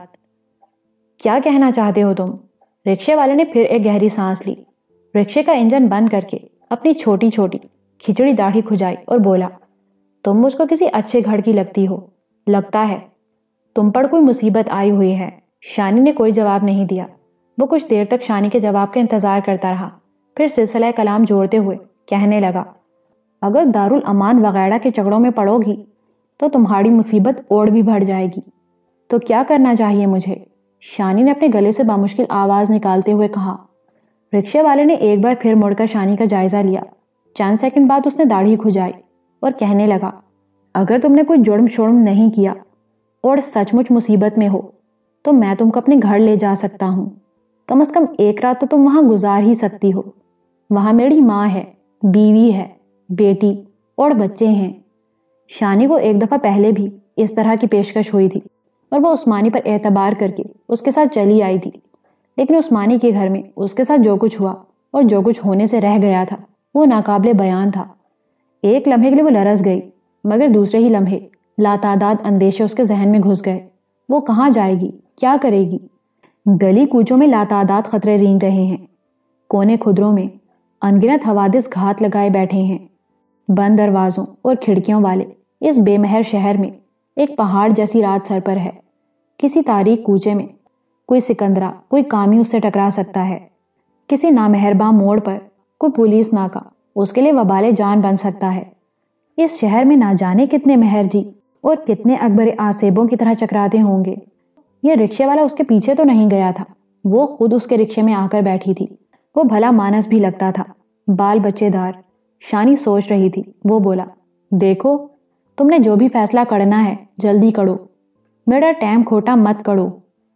کیا کہنا چاہتے ہو تم؟ رکشے والے نے پھر ایک گہری سانس لی، رکشے کا انجن بند کر کے اپنی چھوٹی چھوٹی کھچڑی داڑھی کھجائی اور بولا، تم مجھ کو کسی اچھے گھر کی لگتی ہو۔ لگتا ہے تم پر کوئی مصیبت آئی ہوئی ہے۔ شانی نے کوئی جواب نہیں دیا۔ وہ کچھ دیر تک شانی کے جواب کا انتظار کرتا رہا، پھر سلسلہ کلام جوڑتے ہوئے کہنے لگا، اگر دارالامان وغیرہ کے چکروں میں پڑو گی تو تمہاری مصیبت اور بھی بڑھ جائے گی۔ تو کیا کرنا چاہیے مجھے؟ شانی نے اپنے گلے سے بامشکل آواز نکالتے ہوئے کہا۔ رکشے والے نے ایک بار پھر مڑ کر شانی کا جائزہ لیا۔ چند سیکنڈ بعد اس نے داڑھی کھجائی اور کہنے لگا، اگر تم نے کوئی جرم شرم نہیں کیا اور سچ مچ مصیبت میں ہو تو میں تم کو اپنے گھر لے جا سکتا ہوں۔ کم از کم ایک رات تو تم وہاں گزار ہی سکتی ہو۔ وہاں میری ماں ہے، بیوی ہے، بیٹی اور بچے ہیں۔ شانی کو ایک دفعہ پہلے بھی اس طرح کی پیشکش ہوئی تھی اور وہ عثمانی پر اعتبار کر کے اس کے ساتھ چلی آئی تھی، لیکن عثمانی کے گھر میں اس کے ساتھ جو کچھ ہوا اور جو کچھ ہونے سے رہ گیا تھا وہ ناقابل بیان تھا۔ ایک لمحے کے لیے وہ لرز گئی، مگر دوسرے ہی لمحے لاتعداد اندیشے اس کے ذہن میں گھس گئے۔ وہ کہاں جائے گی؟ کیا کرے گی؟ گلی کوچوں میں لاتعداد خطرے رینگ رہے ہیں۔ کونے کھدروں میں انگنت حوادث گھات لگائے بیٹھے ہیں۔ بند دروازوں اور کھڑکیوں والے اس بے مہر شہر میں ایک پہاڑ جیسی رات سر پر ہے۔ کسی تاریک کوچے میں کوئی سکندرا، کوئی کامی اس سے ٹکرا سکتا ہے۔ کسی نامہرباں موڑ پر کوئی پولیس ناکا اس کے لیے وبال جان بن سکتا ہے۔ اس شہر میں نہ جانے کتنے مہر جی اور کتنے اکبر آسیبوں کی طرح چکراتے ہوں گے۔ یہ رکشے والا اس کے پیچھے تو نہیں گیا تھا، وہ خود اس کے رکشے میں آ کر بیٹھی تھی۔ وہ بھلا مانس بھی لگتا تھا، بال بچے دار۔ شانی سوچ رہی تھی۔ وہ بولا، دیکھو تم نے جو بھی فیصلہ کرنا ہے جلدی کرو، میرا ٹائم کھوٹا مت کرو۔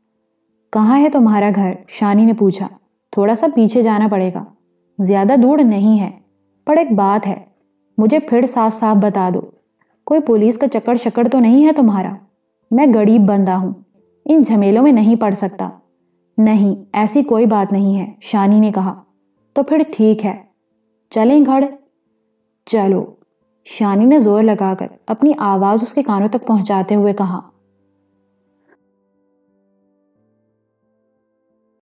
کہاں ہے تمہارا گھر؟ شانی نے پوچھا۔ تھوڑا سا پیچھے جانا پڑے گا، زیادہ دور نہیں ہے، پر ایک بات ہے، مجھے پھر صاف صاف بتا دو، کوئی پولیس کا چکر شکر تو نہیں ہے تمہارا؟ میں غریب بندہ ہوں، ان جھمیلوں میں نہیں پڑ سکتا۔ نہیں، ایسی کوئی بات نہیں ہے، شانی نے کہا۔ تو پھر ٹھیک ہے، چلیں گھر؟ چلو، شانی نے زور لگا کر اپنی آواز اس کے کانوں تک پہنچاتے ہوئے کہا۔